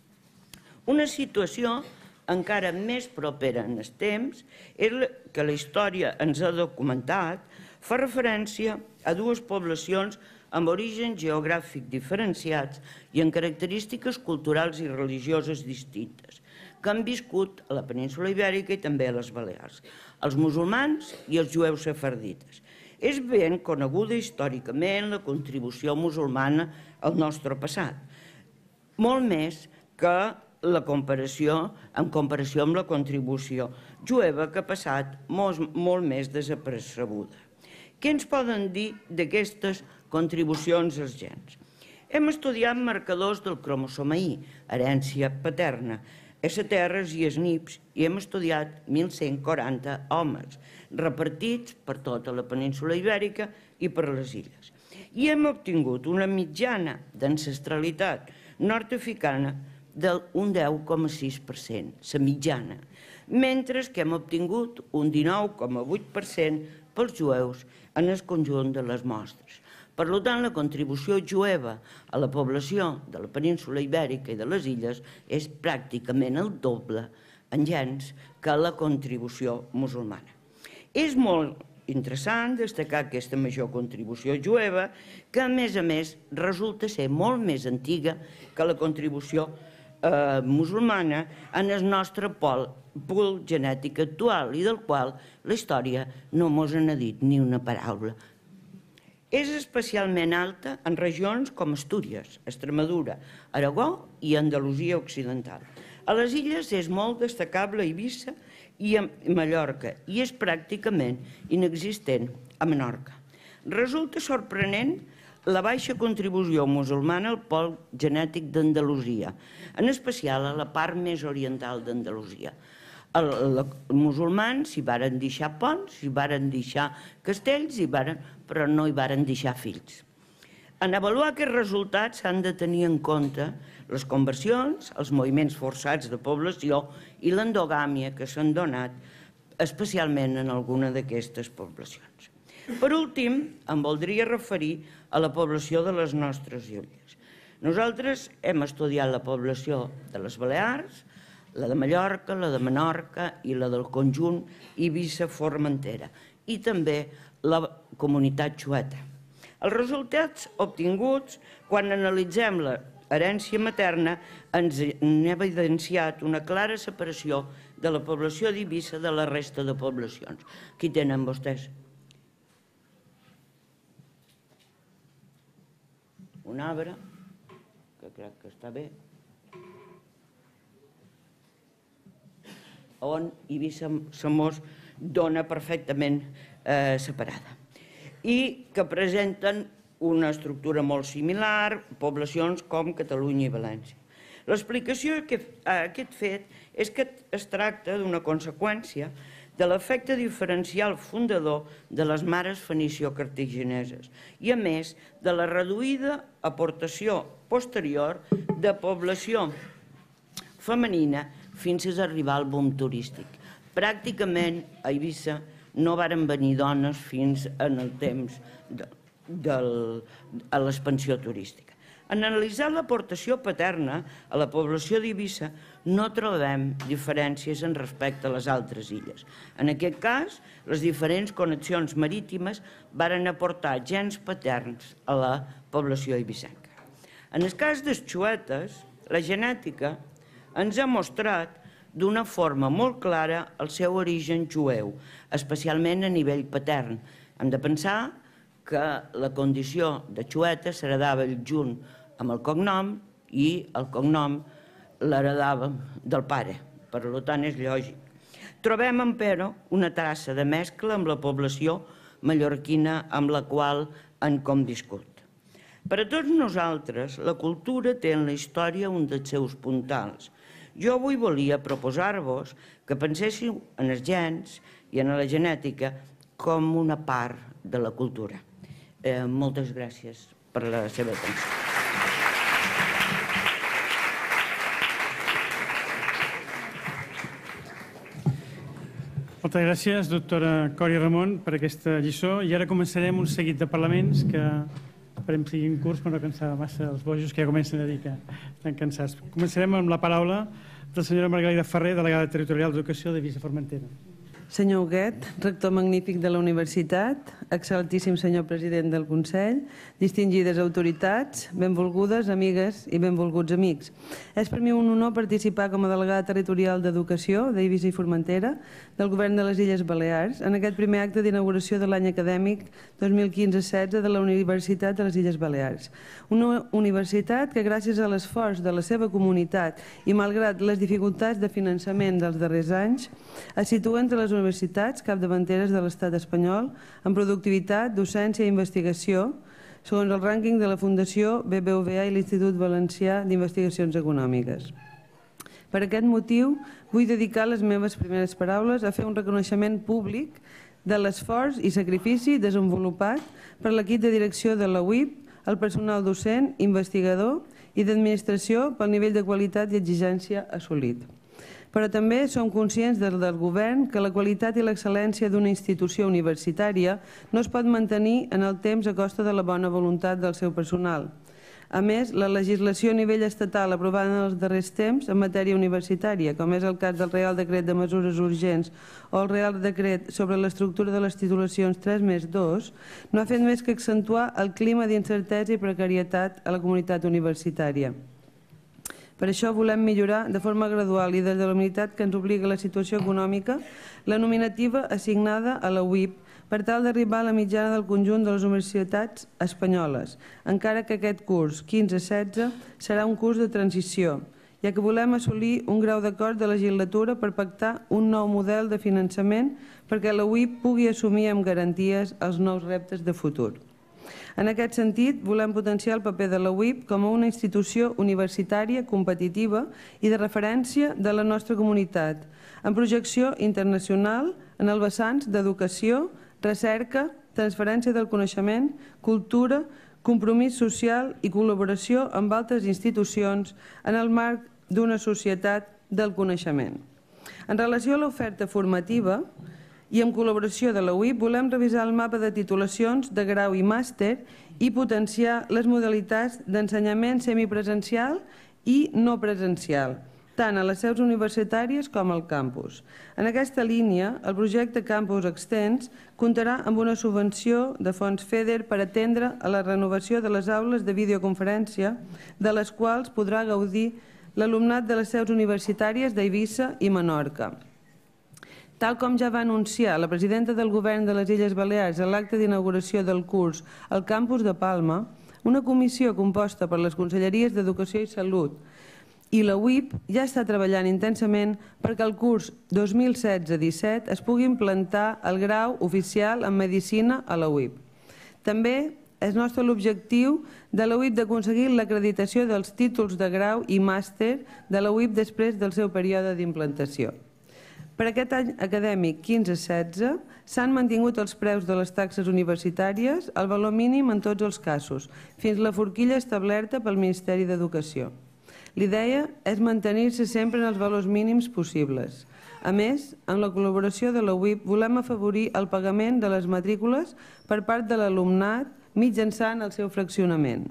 Una situació encara més propera en el temps és que la història ens ha documentat, fa referència a dues poblacions amb orígens geogràfics diferenciats i amb característiques culturals i religioses distintes, que han viscut a la península Ibèrica i també a les Balears, els musulmans i els jueus sefardites. És ben coneguda històricament la contribució musulmana al nostre passat, molt més que la comparació, en comparació amb la contribució jueva que ha passat molt més desapercebuda. Què ens poden dir d'aquestes contribucions als gens? Hem estudiat marcadors del cromosomaí, herència paterna, esoterres i esnips, i hem estudiat mil cent quaranta homes, repartits per tota la península Ibèrica i per les illes. I hem obtingut una mitjana d'ancestralitat nord-africana d'un deu coma sis per cent, la mitjana, mentre que hem obtingut un dinou coma vuit per cent pels jueus en el conjunt de les mostres. Per tant, la contribució jueva a la població de la península Ibèrica i de les illes és pràcticament el doble en gens que la contribució musulmana. És molt interessant destacar aquesta major contribució jueva, que a més a més resulta ser molt més antiga que la contribució musulmana en el nostre pool genètic actual i del qual la història no mos n'ha dit ni una paraula. És especialment alta en regions com Astúries, Extremadura, Aragó i Andalusia Occidental. A les illes és molt destacable a Eivissa i a Mallorca i és pràcticament inexistent a Menorca. Resulta sorprenent la baixa contribució musulmana al pol genètic d'Andalusia, en especial a la part més oriental d'Andalusia. Els musulmans hi varen deixar ponts, hi varen deixar castells, però no hi varen deixar fills. En avaluar aquests resultats s'han de tenir en compte les conversions, els moviments forçats de població i l'endogàmia que s'han donat especialment en alguna d'aquestes poblacions. Per últim, em voldria referir a la població de les nostres illes. Nosaltres hem estudiat la població de les Balears, la de Mallorca, la de Menorca i la del conjunt Eivissa-Formentera, i també la comunitat xueta. Els resultats obtinguts, quan analitzem l'herència materna, ens hem evidenciat una clara separació de la població d'Eivissa de la resta de poblacions. Aquí tenen vostès un arbre, que crec que està bé, on Eivissa se mos dona perfectament eh, separada i que presenten una estructura molt similar a poblacions com Catalunya i València. L'explicació a aquest fet és que es tracta d'una conseqüència de l'efecte diferencial fundador de les mares fenicio-cartagineses i, a més, de la reduïda aportació posterior de població femenina fins a arribar al boom turístic. Pràcticament a Eivissa no varen venir dones fins en el temps de, de l'expansió turística. En analitzar l'aportació paterna a la població d'Eivissa no trobem diferències en respecte a les altres illes. En aquest cas, les diferents connexions marítimes varen aportar gens paterns a la població eivissenca. En el cas dels xuetes, la genètica ens ha mostrat d'una forma molt clara el seu origen jueu, especialment a nivell patern. Hem de pensar que la condició de xueta s'heredava junt amb el cognom i el cognom l'heredàvem del pare, per tant és lògic. Trobem, empero, una traça de mescla amb la població mallorquina amb la qual han conviscut. Per a tots nosaltres, la cultura té en la història un dels seus puntals. Jo avui volia proposar-vos que penséssiu en els gens i en la genètica com una part de la cultura. Eh, moltes gràcies per la seva atenció.
Moltes gràcies, doctora Cori Ramon, per aquesta lliçó. I ara començarem un seguit de parlaments que esperem que siguin curts per no cansar massa els bojos que ja comencen a dir que estan cansats. Començarem amb la paraula de la senyora Margalida Ferrer, delegada territorial d'Educació d'Eivissa Formentera.
Senyor Huguet, rector magnífic de la universitat, excel·lentíssim senyor president del Consell, distingides autoritats, benvolgudes amigues i benvolguts amics. És per mi un honor participar com a delegada territorial d'Educació d'Eivissa i Formentera del Govern de les Illes Balears en aquest primer acte d'inauguració de l'any acadèmic dos mil quinze setze de la Universitat de les Illes Balears. Una universitat que gràcies a l'esforç de la seva comunitat i malgrat les dificultats de finançament dels darrers anys es situa entre les universitats capdavanteres de l'estat espanyol en productivitat, docència i investigació, segons el rànquing de la Fundació B B V A i l'Institut Valencià d'Investigacions Econòmiques. Per aquest motiu, vull dedicar les meves primeres paraules a fer un reconeixement públic de l'esforç i sacrifici desenvolupat per l'equip de direcció de la U I P, el personal docent, investigador i d'administració pel nivell de qualitat i exigència assolit. Però també som conscients des del govern que la qualitat i l'excel·lència d'una institució universitària no es pot mantenir en el temps a costa de la bona voluntat del seu personal. A més, la legislació a nivell estatal aprovada en els darrers temps en matèria universitària, com és el cas del Real Decret de Mesures Urgents o el Real Decret sobre l'estructura de les titulacions tres més dos, no ha fet més que accentuar el clima d'incertesa i precarietat a la comunitat universitària. Per això volem millorar de forma gradual i des de la humilitat que ens obliga la situació econòmica la nominativa assignada a la U I P per tal d'arribar a la mitjana del conjunt de les universitats espanyoles, encara que aquest curs quinze setze serà un curs de transició, ja que volem assolir un grau d'acord de legislatura per pactar un nou model de finançament perquè la U I P pugui assumir amb garanties els nous reptes de futur. En aquest sentit, volem potenciar el paper de la U I P com a una institució universitària competitiva i de referència de la nostra comunitat, en projecció internacional en els vessants d'educació, recerca, transferència del coneixement, cultura, compromís social i col·laboració amb altres institucions en el marc d'una societat del coneixement. En relació a l'oferta formativa, i en col·laboració de la U I P volem revisar el mapa de titulacions de grau i màster i potenciar les modalitats d'ensenyament semipresencial i no presencial, tant a les seus universitàries com al campus. En aquesta línia, el projecte Campus Extens comptarà amb una subvenció de fons FEDER per atendre a la renovació de les aules de videoconferència, de les quals podrà gaudir l'alumnat de les seus universitàries d'Eivissa i Menorca. Tal com ja va anunciar la presidenta del Govern de les Illes Balears a l'acte d'inauguració del curs al campus de Palma, una comissió composta per les conselleries d'Educació i Salut i la U I P ja està treballant intensament perquè el curs dos mil setze disset es pugui implantar el grau oficial en Medicina a la U I P. També és nostre l'objectiu de la U I P d'aconseguir l'acreditació dels títols de grau i màster de la U I P després del seu període d'implantació. Per aquest any acadèmic quinze setze s'han mantingut els preus de les taxes universitàries al valor mínim en tots els casos, fins la forquilla establerta pel Ministeri d'Educació. L'idea és mantenir-se sempre en els valors mínims possibles. A més, amb la col·laboració de la U I P volem afavorir el pagament de les matrícules per part de l'alumnat mitjançant el seu fraccionament.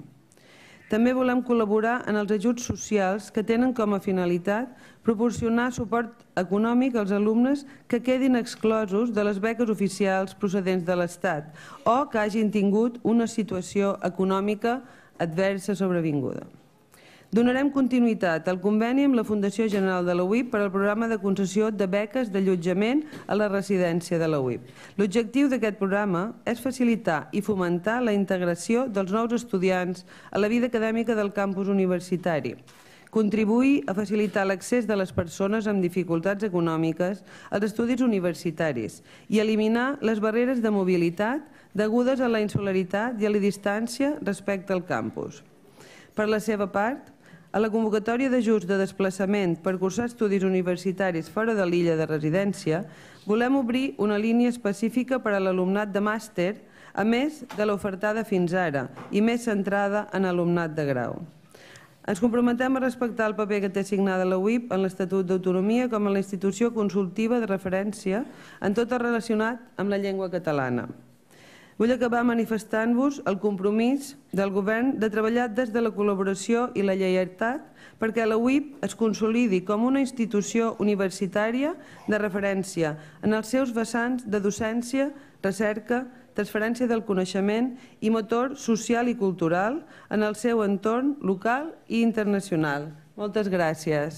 També volem col·laborar en els ajuts socials que tenen com a finalitat proporcionar suport econòmic als alumnes que quedin exclosos de les beques oficials procedents de l'Estat o que hagin tingut una situació econòmica adversa sobrevinguda. Donarem continuïtat al conveni amb la Fundació General de la U I P per al programa de concessió de beques d'allotjament a la residència de la U I P. L'objectiu d'aquest programa és facilitar i fomentar la integració dels nous estudiants a la vida acadèmica del campus universitari, contribuir a facilitar l'accés de les persones amb dificultats econòmiques als estudis universitaris i eliminar les barreres de mobilitat degudes a la insularitat i a la distància respecte al campus. Per la seva part, a la convocatòria d'ajust de desplaçament per cursar estudis universitaris fora de l'illa de residència, volem obrir una línia específica per a l'alumnat de màster, a més de l'ofertada fins ara, i més centrada en alumnat de grau. Ens comprometem a respectar el paper que té assignada la U I P en l'Estatut d'Autonomia com a la institució consultiva de referència en tot el relacionat amb la llengua catalana. Vull acabar manifestant-vos el compromís del Govern de treballar des de la col·laboració i la lleialtat perquè la U I P es consolidi com una institució universitària de referència en els seus vessants de docència, recerca, transferència del coneixement i motor social i cultural en el seu entorn local i internacional. Moltes gràcies.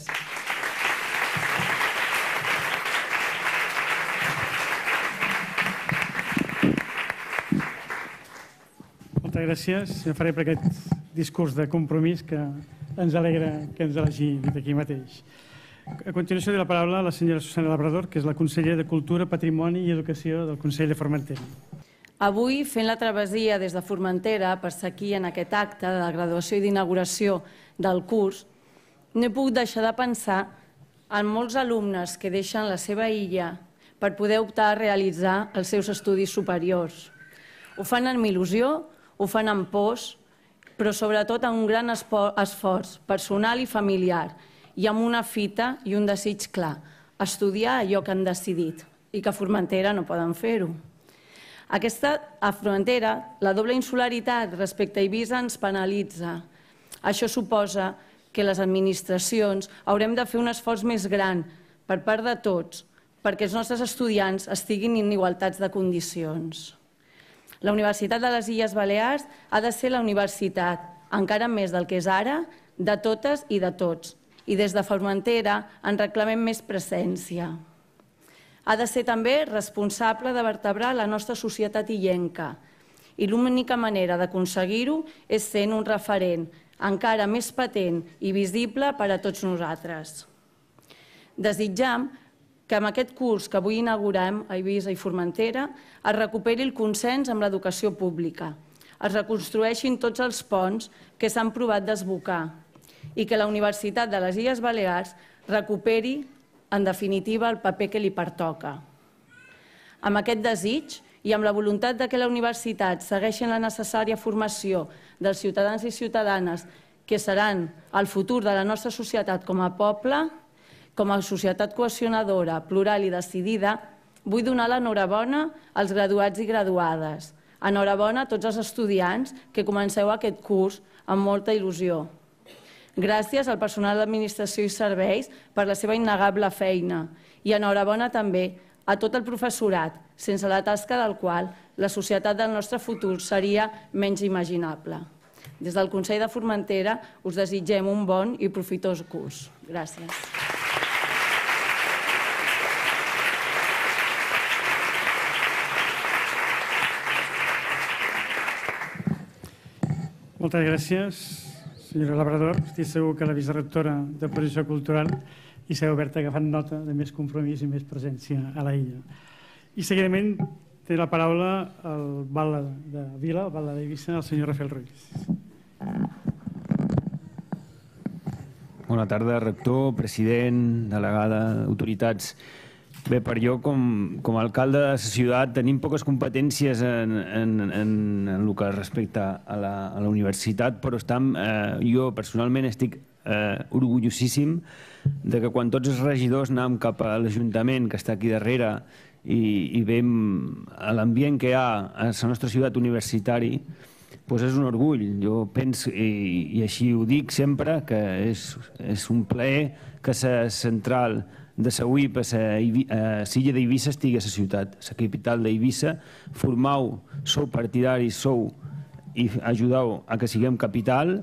Moltes gràcies, senyor Ferrer, per aquest discurs de compromís que ens alegra que ens hagi dit aquí mateix. A continuació de la paraula a la senyora Susana Labrador, que és la consellera de Cultura, Patrimoni i Educació del Consell de Formentera.
Avui, fent la travessia des de Formentera per ser aquí en aquest acte de graduació i d'inauguració del curs, no he pogut deixar de pensar en molts alumnes que deixen la seva illa per poder optar a realitzar els seus estudis superiors. Ho fan amb il·lusió, ho fan amb pors, però sobretot amb un gran esforç personal i familiar i amb una fita i un desig clar, estudiar allò que han decidit i que a Formentera no poden fer-ho. Aquesta, a Formentera, la doble insularitat respecte a Eivissa ens penalitza. Això suposa que les administracions haurem de fer un esforç més gran per part de tots perquè els nostres estudiants estiguin en igualtats de condicions. La Universitat de les Illes Balears ha de ser la universitat, encara més del que és ara, de totes i de tots. I des de Formentera en reclamem més presència. Ha de ser també responsable de vertebrar la nostra societat illenca. I l'única manera d'aconseguir-ho és sent un referent encara més patent i visible per a tots nosaltres. Desitjam que amb aquest curs que avui inaugurem a Eivissa i Formentera es recuperi el consens amb l'educació pública, es reconstrueixin tots els ponts que s'han provat d'esbocar i que la Universitat de les Illes Balears recuperi, en definitiva, el paper que li pertoca. Amb aquest desig i amb la voluntat que la universitat segueixi la necessària formació dels ciutadans i ciutadanes que seran el futur de la nostra societat com a poble, com a societat cohesionadora, plural i decidida, vull donar l'enhorabona als graduats i graduades. Enhorabona a tots els estudiants que comenceu aquest curs amb molta il·lusió. Gràcies al personal d'Administració i Serveis per la seva innegable feina i enhorabona també a tot el professorat, sense la tasca del qual la societat del nostre futur seria menys imaginable. Des del Consell de Formentera us desitgem un bon i profitós curs. Gràcies.
Moltes gràcies, senyora Labrador. Estic segur que la vicerectora de Promoció Cultural i s'ha obert agafant nota de més compromís i més presència a la illa. I seguidament té la paraula el Bala de Vila, el Bala d'Eivissa, el senyor Rafael Ruiz.
Bona tarda, rector, president, delegada, autoritats. Bé, per jo, com, com a alcalde de la ciutat, tenim poques competències en, en, en, en el que respecta a la, a la universitat, però estam, eh, jo personalment estic eh, orgullosíssim de que quan tots els regidors anàvem cap a l'Ajuntament, que està aquí darrere, i, i veiem l'ambient que hi ha a la nostra ciutat universitari, doncs és un orgull. Jo penso, i, i així ho dic sempre, que és, és un plaer que la central de la U I P a l'illa d'Eivissa estigui a la ciutat, a la capital d'Eivissa. Formau, sou partidaris, sou i ajudeu a que siguem capital.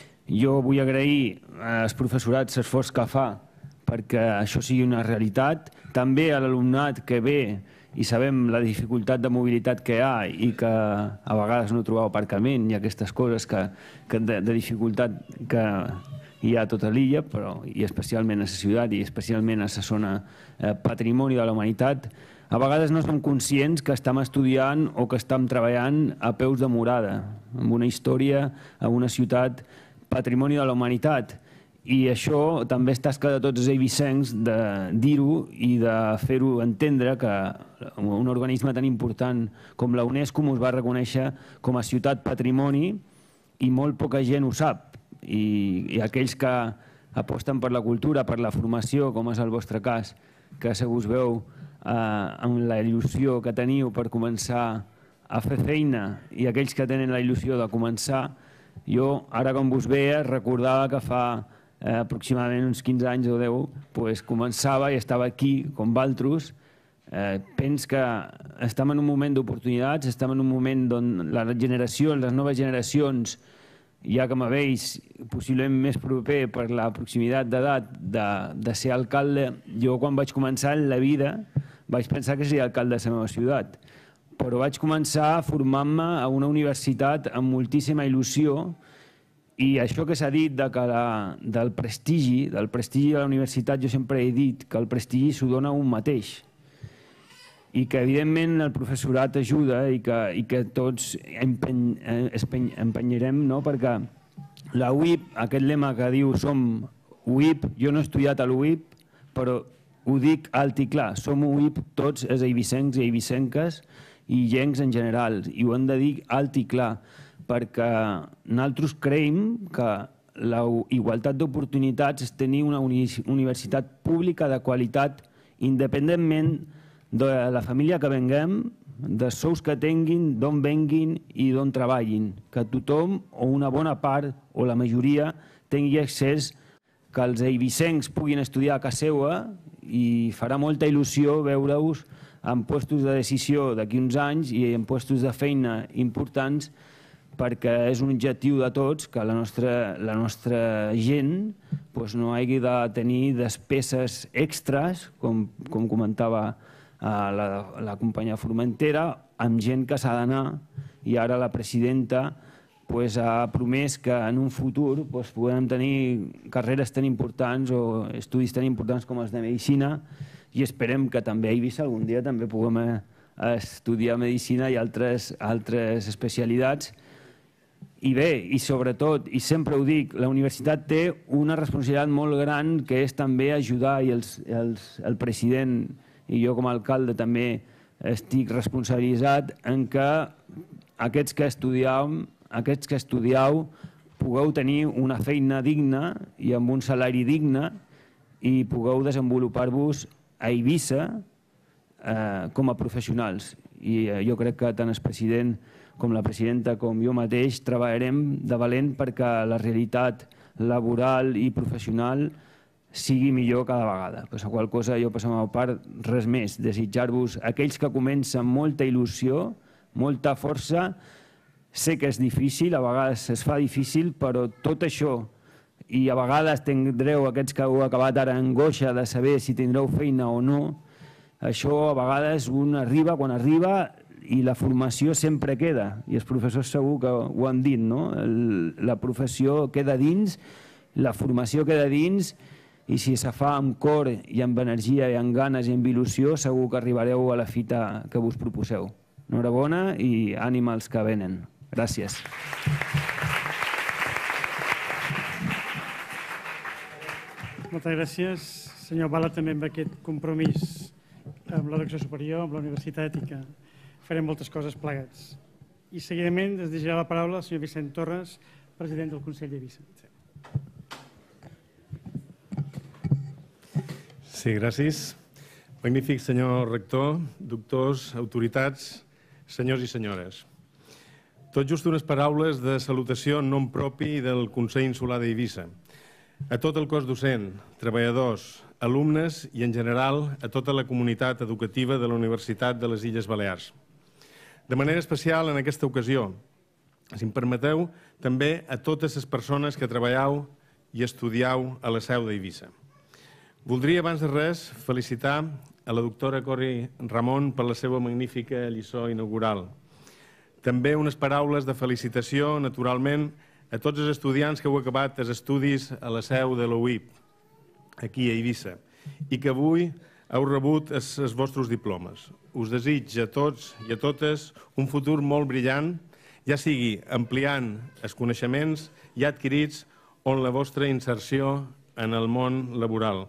Jo vull agrair als professorats l'esforç que fa perquè això sigui una realitat. També a l'alumnat que ve i sabem la dificultat de mobilitat que hi ha i que a vegades no trobeu aparcament i aquestes coses que, que de, de dificultat que hi ha a tota l'illa, però i especialment a la ciutat i especialment a la zona eh, patrimoni de la humanitat. A vegades no som conscients que estem estudiant o que estem treballant a peus de morada, amb una història, en una ciutat patrimoni de la humanitat. I això també és tasca de tots els eivissencs de dir-ho i de fer-ho entendre que un organisme tan important com la UNESCO us va reconèixer com a ciutat patrimoni i molt poca gent ho sap. I, i aquells que aposten per la cultura, per la formació, com és el vostre cas, que segur us veu eh, amb la il·lusió que teniu per començar a fer feina, i aquells que tenen la il·lusió de començar, jo ara com vos veia recordava que fa eh, aproximadament uns quinze anys o deu pues, començava i estava aquí com valtros. Eh, penso que estem en un moment d'oportunitats, estem en un moment on les generacions, les noves generacions, ja que me veig possiblement més proper per la proximitat d'edat de, de ser alcalde, jo quan vaig començar en la vida vaig pensar que seria alcalde de la meva ciutat, però vaig començar formant-me a una universitat amb moltíssima il·lusió, i això que s'ha dit de que la, del prestigi, del prestigi de la universitat, jo sempre he dit que el prestigi s'ho dona un mateix, i que evidentment el professorat ajuda i que, i que tots empeny, empeny, empenyerem, no? Perquè la U I P, aquest lema que diu som U I P, jo no he estudiat a l'U I P, però ho dic alt i clar, som U I P tots els eivissencs i eivissenques i gencs en general, i ho hem de dir alt i clar, perquè nosaltres creiem que la igualtat d'oportunitats és tenir una universitat pública de qualitat independentment de la família que venguem, dels sous que tinguin, d'on venguin i d'on treballin. Que tothom, o una bona part, o la majoria, tingui accés, que els eivissencs puguin estudiar a casa seva, i farà molta il·lusió veure-us en puestos de decisió d'aquí uns anys i en puestos de feina importants, perquè és un objectiu de tots que la nostra, la nostra gent pues, no hagi de tenir despeses extras, com, com comentava La, la companya Formentera, amb gent que s'ha d'anar, i ara la presidenta pues, ha promès que en un futur pues, podem tenir carreres tan importants o estudis tan importants com els de Medicina, i esperem que també a Eivissa algun dia també puguem estudiar Medicina i altres, altres especialitats. I bé, i sobretot, i sempre ho dic, la universitat té una responsabilitat molt gran que és també ajudar, i els, els, el president i jo com a alcalde també estic responsabilitzat en que aquests que estudieu, aquests que estudieu pugueu tenir una feina digna i amb un salari digne i pugueu desenvolupar-vos a Eivissa eh, com a professionals. I eh, jo crec que tant el president com la presidenta com jo mateix treballarem de valent perquè la realitat laboral i professional sigui millor cada vegada. Per la qual cosa, jo per la meva part, res més. Desitjar-vos a aquells que comencen molta il·lusió, molta força. Sé que és difícil, a vegades es fa difícil, però tot això, i a vegades tindreu aquests que heu acabat ara angoixa de saber si tindreu feina o no, això a vegades un arriba, quan arriba, i la formació sempre queda, i els professors segur que ho han dit, no? La professió queda dins, la formació queda dins, i si se fa amb cor i amb energia i amb ganes i amb il·lusió, segur que arribareu a la fita que vos proposeu. Enhorabona i ànima als que venen. Gràcies.
Moltes gràcies, senyor Bala, també amb aquest compromís amb l'educació superior, amb la universitat, i que farem moltes coses plegats. I seguidament es dirigirà la paraula al senyor Vicent Torres, president del Consell d'Eivissa.
Sí, gràcies. Magnífic senyor rector, doctors, autoritats, senyors i senyores. Tot just unes paraules de salutació en nom propi del Consell Insular d'Eivissa. A tot el cos docent, treballadors, alumnes i, en general, a tota la comunitat educativa de la Universitat de les Illes Balears. De manera especial, en aquesta ocasió, si em permeteu, també a totes les persones que treballeu i estudieu a la seu d'Eivissa. Voldria, abans de res, felicitar a la doctora Cori Ramon per la seva magnífica lliçó inaugural. També unes paraules de felicitació, naturalment, a tots els estudiants que heu acabat els estudis a la seu de l'O U I P, aquí a Eivissa, i que avui heu rebut els, els vostres diplomes. Us desig a tots i a totes un futur molt brillant, ja sigui ampliant els coneixements ja adquirits o en la vostra inserció en el món laboral.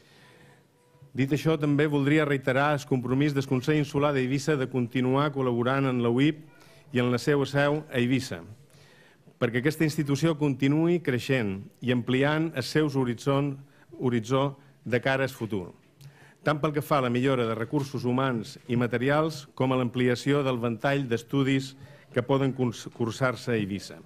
Dit això, també voldria reiterar el compromís del Consell Insular d'Eivissa de continuar col·laborant en l'O U I P i en la seva seu a Eivissa, perquè aquesta institució continuï creixent i ampliant els seus horitzó de cara al futur, tant pel que fa a la millora de recursos humans i materials com a l'ampliació del ventall d'estudis que poden cursar-se a Eivissa.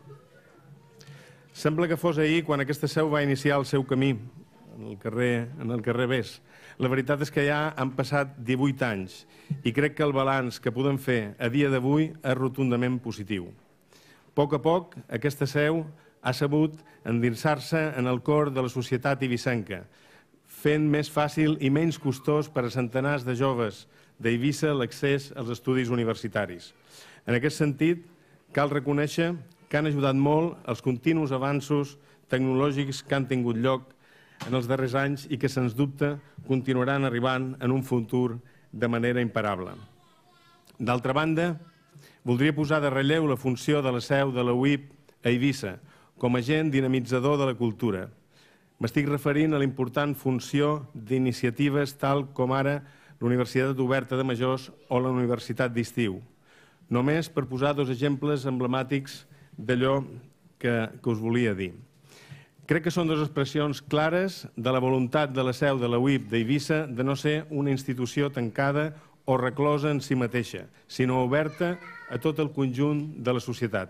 Sembla que fos ahir quan aquesta seu va iniciar el seu camí en el carrer, en el carrer Bes. La veritat és que ja han passat divuit anys i crec que el balanç que podem fer a dia d'avui és rotundament positiu. A poc a poc, aquesta seu ha sabut endinsar-se en el cor de la societat eivissenca, fent més fàcil i menys costós per a centenars de joves d'Eivissa l'accés als estudis universitaris. En aquest sentit, cal reconèixer que han ajudat molt els continus avanços tecnològics que han tingut lloc en els darrers anys i que, sens dubte, continuaran arribant en un futur de manera imparable. D'altra banda, voldria posar de relleu la funció de la seu de l'O U I P a Eivissa com a agent dinamitzador de la cultura. M'estic referint a l'important funció d'iniciatives tal com ara la Universitat Oberta de Majors o la Universitat d'Estiu, només per posar dos exemples emblemàtics d'allò que, que us volia dir. Crec que són dues expressions clares de la voluntat de la seu de la U I P d'Eivissa de no ser una institució tancada o reclosa en si mateixa, sinó oberta a tot el conjunt de la societat.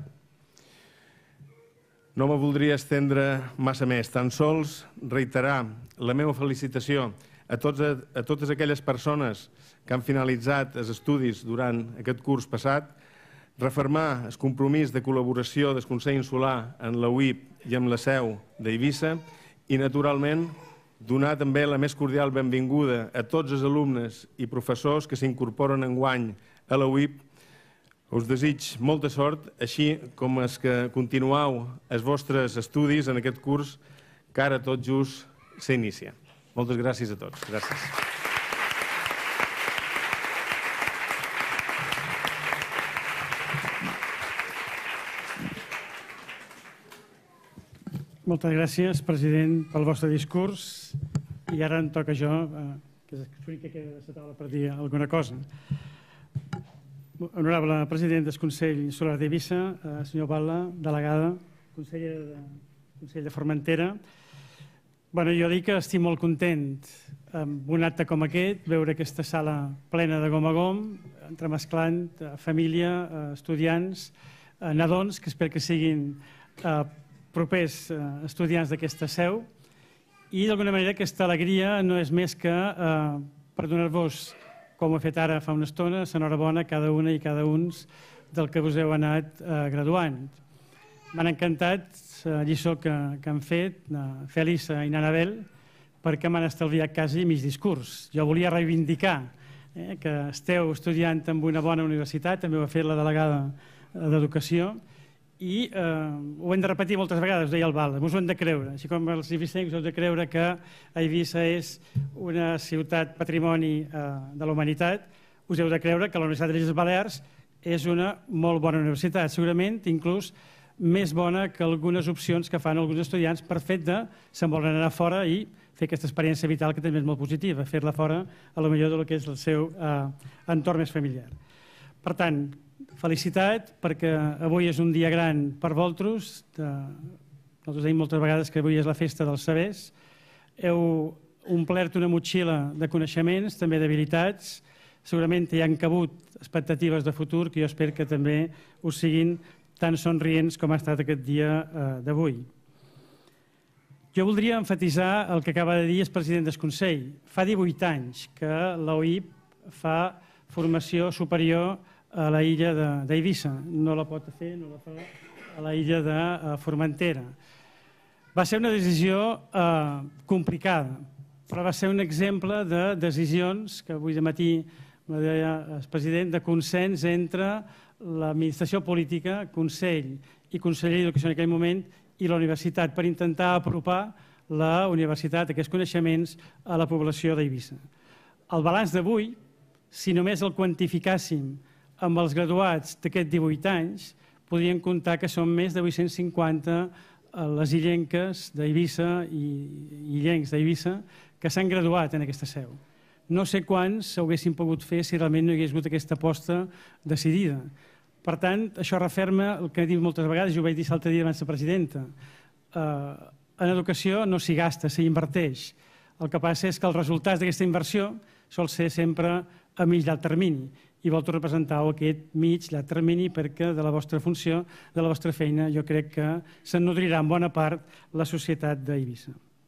No me voldria estendre massa més, tan sols reiterar la meva felicitació a, tots, a totes aquelles persones que han finalitzat els estudis durant aquest curs passat, refermar el compromís de col·laboració del Consell Insular en la U I P i amb la seu d'Eivissa i, naturalment, donar també la més cordial benvinguda a tots els alumnes i professors que s'incorporen enguany a la U I P. Us desig molta sort, així com els que continueu els vostres estudis en aquest curs que ara tot just s'inicia. Moltes gràcies a tots. Gràcies.
Moltes gràcies, president, pel vostre discurs. I ara em toca jo, que és l'únic que queda de la taula per dir alguna cosa. Honorable president del Consell Insular d'Eivissa, senyor Bala, delegada, conseller de, Consell de Formentera. Bueno, jo dic que estic molt content amb un acte com aquest, veure aquesta sala plena de gom a gom, entremesclant família, estudiants, nadons, que espero que siguin propers estudiants d'aquesta seu, i d'alguna manera aquesta alegria no és més que per donar-vos, com ho he fet ara fa una estona, l'enhorabona a cada una i cada un del que us heu anat graduant. M'han encantat la lliçó que han fet Fèlissa i Nanabel, perquè m'han estalviat quasi mig discurs. Jo volia reivindicar que esteu estudiant en una bona universitat, també ho ha fet la delegada d'Educació, i ho hem de repetir moltes vegades, deia el Val, us ho hem de creure, així com els ibicencs heu de creure que Eivissa és una ciutat patrimoni de la humanitat, us heu de creure que la Universitat de les Illes Balears és una molt bona universitat, segurament inclús més bona que algunes opcions que fan alguns estudiants per fet de se'n volen anar fora i fer aquesta experiència vital que també és molt positiva, fer-la fora a lo millor del que és el seu entorn més familiar. Per tant, felicitat perquè avui és un dia gran per vosaltres. Nosaltres dèiem moltes vegades que avui és la festa dels sabers. Heu omplert una motxilla de coneixements, també d'habilitats. Segurament hi han cabut expectatives de futur que jo espero que també us siguin tan somrients com ha estat aquest dia d'avui. Jo voldria emfatitzar el que acaba de dir el president del Consell. Fa divuit anys que l'O I P fa formació superior a la illa d'Eivissa. No la pot fer, no la fa a la illa de Formentera. Va ser una decisió complicada, però va ser un exemple de decisions que avui de matí me deia el president, de consens entre l'administració política, Consell i conseller d'Educació en aquell moment i la universitat per intentar apropar la universitat, aquests coneixements, a la població d'Eivissa. El balanç d'avui, si només el quantificàssim amb els graduats d'aquests divuit anys, podríem comptar que són més de vuit-cents cinquanta les illenques d'Eivissa i illencs d'Eivissa que s'han graduat en aquesta seu. No sé quants s'haguessin pogut fer si realment no hi hagués hagut aquesta aposta decidida. Per tant, això referma el que he dit moltes vegades, i ho vaig dir l'altre dia abans de presidenta. En educació no s'hi gasta, s'hi inverteix. El que passa és que els resultats d'aquesta inversió sol ser sempre a mig llarg termini. I vosaltres representau aquest mig llarg termini perquè de la vostra funció, de la vostra feina, jo crec que se'n nodrirà en bona part la societat d'Eivissa.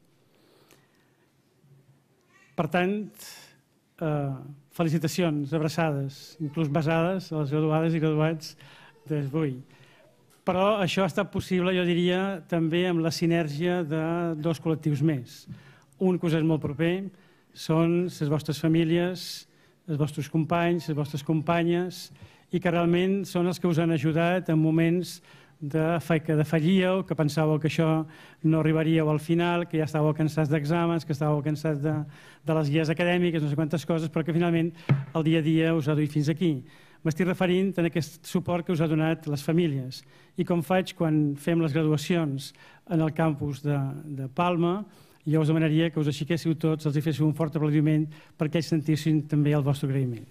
Per tant, felicitacions, abraçades, inclús besades a les graduades i graduats d'avui. Però això ha estat possible, jo diria, també amb la sinergia de dos col·lectius més. Un que us és molt proper, són les vostres famílies, els vostres companys, les vostres companyes, i que realment són els que us han ajudat en moments que defallíeu, que pensàveu que això no arribaríeu al final, que ja estàveu cansats d'exàmens, que estàveu cansats de les guies acadèmiques, no sé quantes coses, però que finalment el dia a dia us ha duit fins aquí. M'estic referint a aquest suport que us ha donat les famílies. I com faig quan fem les graduacions en el campus de Palma, jo us demanaria que us aixequéssiu tots, els hi féssiu un fort aplaudiment perquè ells sentissin també el vostre agraïment.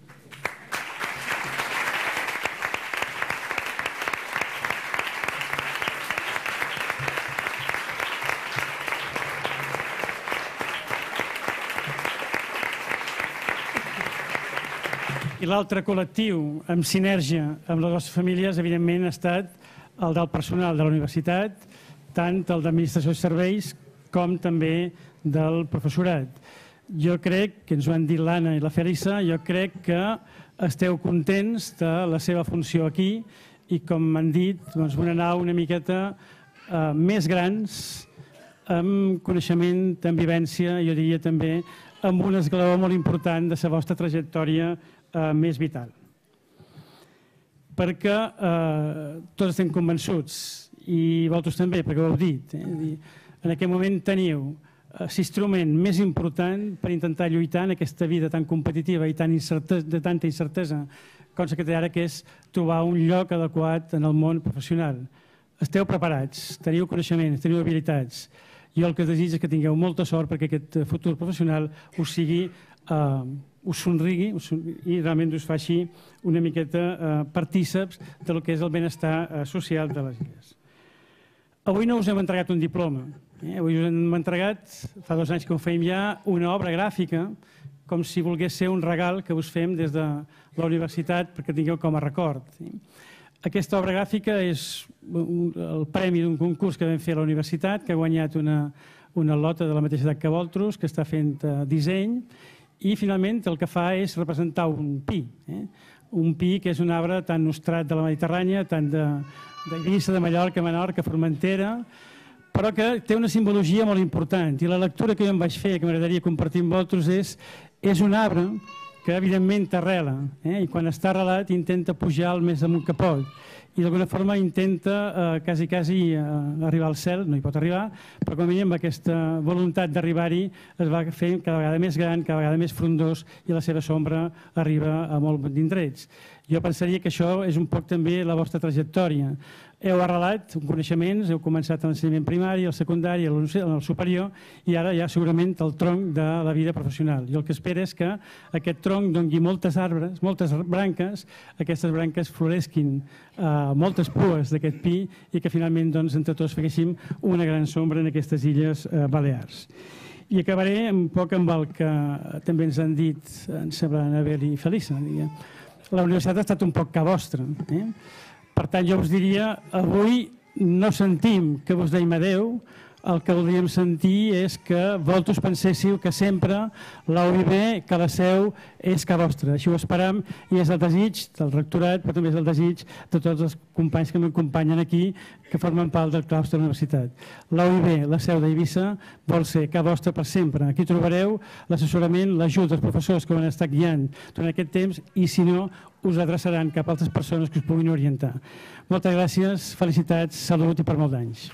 I l'altre col·lectiu, amb sinergia amb les vostres famílies, evidentment ha estat el del personal de la universitat, tant el d'administració de serveis com també del professorat. Jo crec, que ens ho han dit l'Anna i la Felisa, jo crec que esteu contents de la seva funció aquí i, com m'han dit, van anar una miqueta més grans, amb coneixement, amb vivència, jo diria també, amb un esglaó molt important de la vostra trajectòria més vital. Perquè tots estem convençuts, i vosaltres també, perquè ho heu dit, en aquest moment teniu l'instrument més important per intentar lluitar en aquesta vida tan competitiva i de tanta incertesa com la que té ara, que és trobar un lloc adequat en el món professional. Esteu preparats, teniu coneixements, teniu habilitats. Jo el que us desitjo és que tingueu molta sort perquè aquest futur professional us sigui, us somrigui i realment us faci una miqueta partíceps del que és el benestar social de les illes. Avui no us hem entregat un diploma. Avui us hem entregat, fa dos anys que ho fèiem ja, una obra gràfica, com si volgués ser un regal que us fem des de la universitat perquè tingueu com a record. Aquesta obra gràfica és el premi d'un concurs que vam fer a la universitat, que ha guanyat una lota de la mateixa edat que vosaltres, que està fent disseny, i finalment el que fa és representar un pi. Un pi que és un arbre tan nostrat de la Mediterrània, tant d'Eivissa, de Mallorca, Menorca, Formentera, però que té una simbologia molt important. I la lectura que jo em vaig fer, que m'agradaria compartir amb vosaltres, és és un arbre que evidentment t'arrela, eh? I quan està arrelat intenta pujar el més amunt que pot i d'alguna forma intenta eh, quasi, quasi eh, arribar al cel, no hi pot arribar, però com a mínim amb aquesta voluntat d'arribar-hi es va fer cada vegada més gran, cada vegada més frondós i la seva sombra arriba a molt d'indrets. Jo pensaria que això és un poc també la vostra trajectòria. Heu arrelat coneixements, heu començat a l'ensenyament primari, al secundari, al superior i ara ja segurament el tronc de la vida professional. I el que espero és que aquest tronc doni moltes arbres, moltes branques, aquestes branques floresquin eh, moltes pues d'aquest pi i que finalment doncs, entre tots féssim una gran sombra en aquestes illes eh, Balears. I acabaré un poc amb el que també ens han dit, em sembla, Anabel i Felisa. La universitat ha estat un poc que vostra. Eh? Per tant, jo us diria, avui no sentim que vos deim adeu, el que voldríem sentir és que vosaltres penséssiu que sempre la U I B, que la seu, és que vostra. Així ho esperam i és el desig del rectorat, però també és el desig de tots els companys que m'acompanyen aquí, que formen part del claustre de la universitat. La U I B, la seu d'Eivissa, vol ser que vostra per sempre. Aquí trobareu l'assessorament, l'ajut dels professors que ho han estat guiant durant aquest temps i, si no, us adreçaran cap a altres persones que us puguin orientar. Moltes gràcies, felicitats, salut i per molts anys.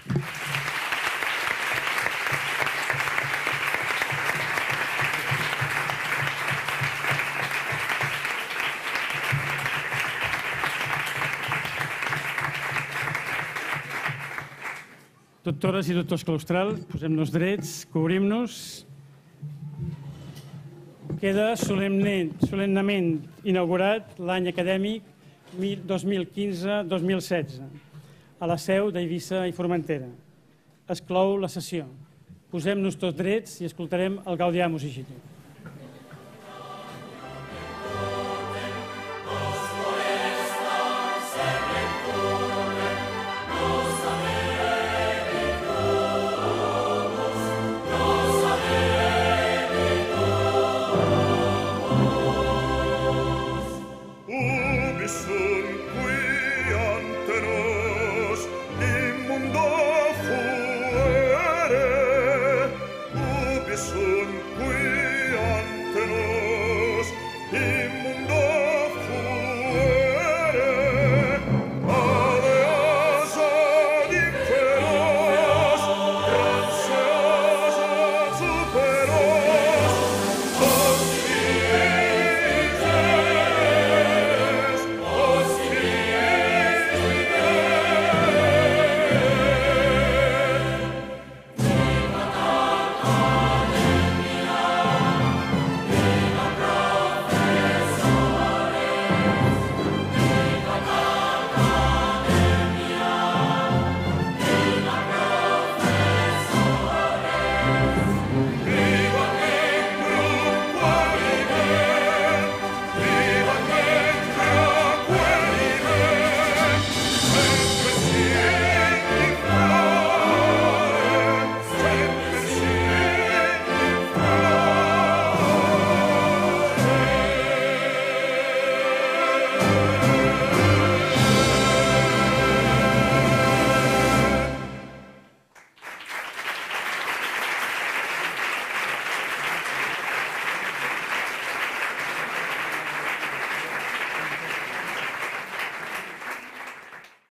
Doctores i doctors claustrals, posem-nos drets, cobrim-nos. Queda solemnement inaugurat l'any acadèmic dos mil quinze dos mil setze a la seu d'Eivissa i Formentera. Es clou la sessió. Posem-nos tots drets i escoltarem el Gaudiamus Igitur.